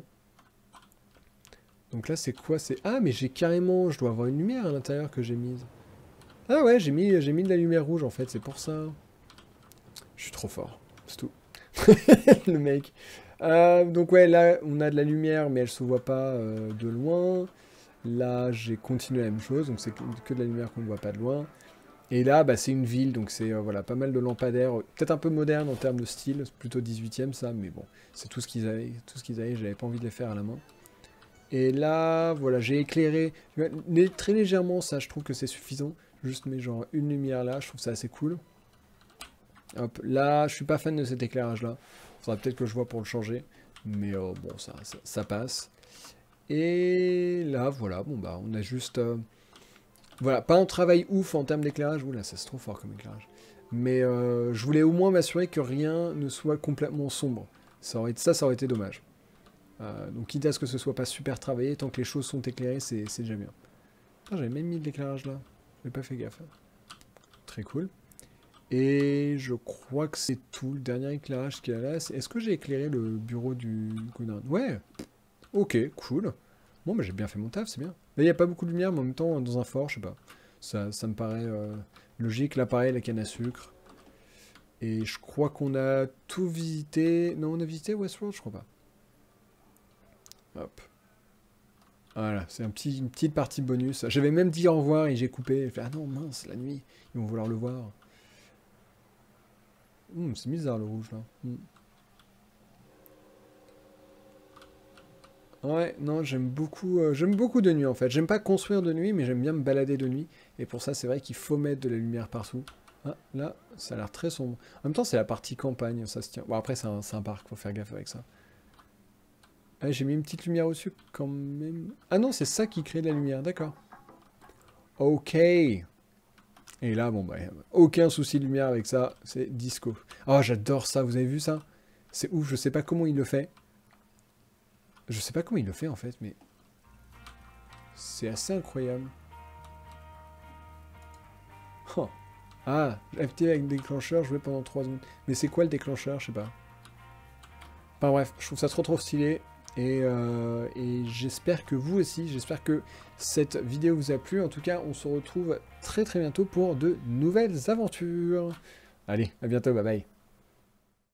Donc là, c'est quoi? C'est ah, mais j'ai carrément... Je dois avoir une lumière à l'intérieur que j'ai mise. Ah ouais, j'ai mis, j'ai mis de la lumière rouge en fait, c'est pour ça. Je suis trop fort, c'est tout. Le mec. Euh, donc ouais, là, on a de la lumière, mais elle se voit pas euh, de loin. Là, j'ai continué la même chose, donc c'est que, que de la lumière qu'on ne voit pas de loin. Et là, bah, c'est une ville, donc c'est euh, voilà, pas mal de lampadaires, peut-être un peu moderne en termes de style, c'est plutôt dix-huitième ça, mais bon, c'est tout ce qu'ils avaient, tout ce qu'ils avaient, j'avais pas envie de les faire à la main. Et là, voilà, j'ai éclairé très légèrement, ça, je trouve que c'est suffisant. Juste mets genre une lumière là, je trouve ça assez cool. Hop, là, je suis pas fan de cet éclairage-là. Faudra peut-être que je vois pour le changer. Mais euh, bon, ça, ça, ça passe. Et là, voilà, bon bah, on a juste... euh, Voilà, pas un travail ouf en termes d'éclairage. Oula, ça c'est trop fort comme éclairage. Mais euh, je voulais au moins m'assurer que rien ne soit complètement sombre. Ça, aurait, ça, ça aurait été dommage. Euh, donc quitte à ce que ce soit pas super travaillé, tant que les choses sont éclairées, c'est déjà bien. J'avais même mis de l'éclairage là. J'ai pas fait gaffe. Très cool. Et je crois que c'est tout. Le dernier éclairage qu'il y a là, c'est... Est-ce que j'ai éclairé le bureau du Conan? Ouais. Ok, cool. Bon, bah j'ai bien fait mon taf, c'est bien. Là, il n'y a pas beaucoup de lumière, mais en même temps, dans un fort, je sais pas. Ça, ça me paraît euh, logique. Là, pareil, la canne à sucre. Et je crois qu'on a tout visité. Non, on a visité Westworld, je crois pas. Hop. Voilà, c'est un petit, une petite partie bonus. J'avais même dit au revoir et j'ai coupé. J'ai fait, ah non, mince, la nuit. Ils vont vouloir le voir. Hum, c'est bizarre le rouge là. Hum. Ouais, non, j'aime beaucoup, euh, j'aime beaucoup de nuit en fait. J'aime pas construire de nuit, mais j'aime bien me balader de nuit. Et pour ça, c'est vrai qu'il faut mettre de la lumière partout. Ah, là, ça a l'air très sombre. En même temps, c'est la partie campagne, ça se tient. Bon, après, c'est un, c'est un parc, faut faire gaffe avec ça. Ah, j'ai mis une petite lumière au-dessus quand même. Ah non, c'est ça qui crée de la lumière, d'accord. Ok. Et là, bon, bah, aucun souci de lumière avec ça, c'est disco. Oh, j'adore ça, vous avez vu ça? C'est ouf, je sais pas comment il le fait. Je sais pas comment il le fait en fait, mais c'est assez incroyable. Oh. Ah, activé avec déclencheur, jouer pendant trois secondes. Mais c'est quoi le déclencheur? Je sais pas. Enfin bref, je trouve ça trop trop stylé. Et, euh, et j'espère que vous aussi, j'espère que cette vidéo vous a plu. En tout cas, on se retrouve très très bientôt pour de nouvelles aventures. Allez, à bientôt, bye bye.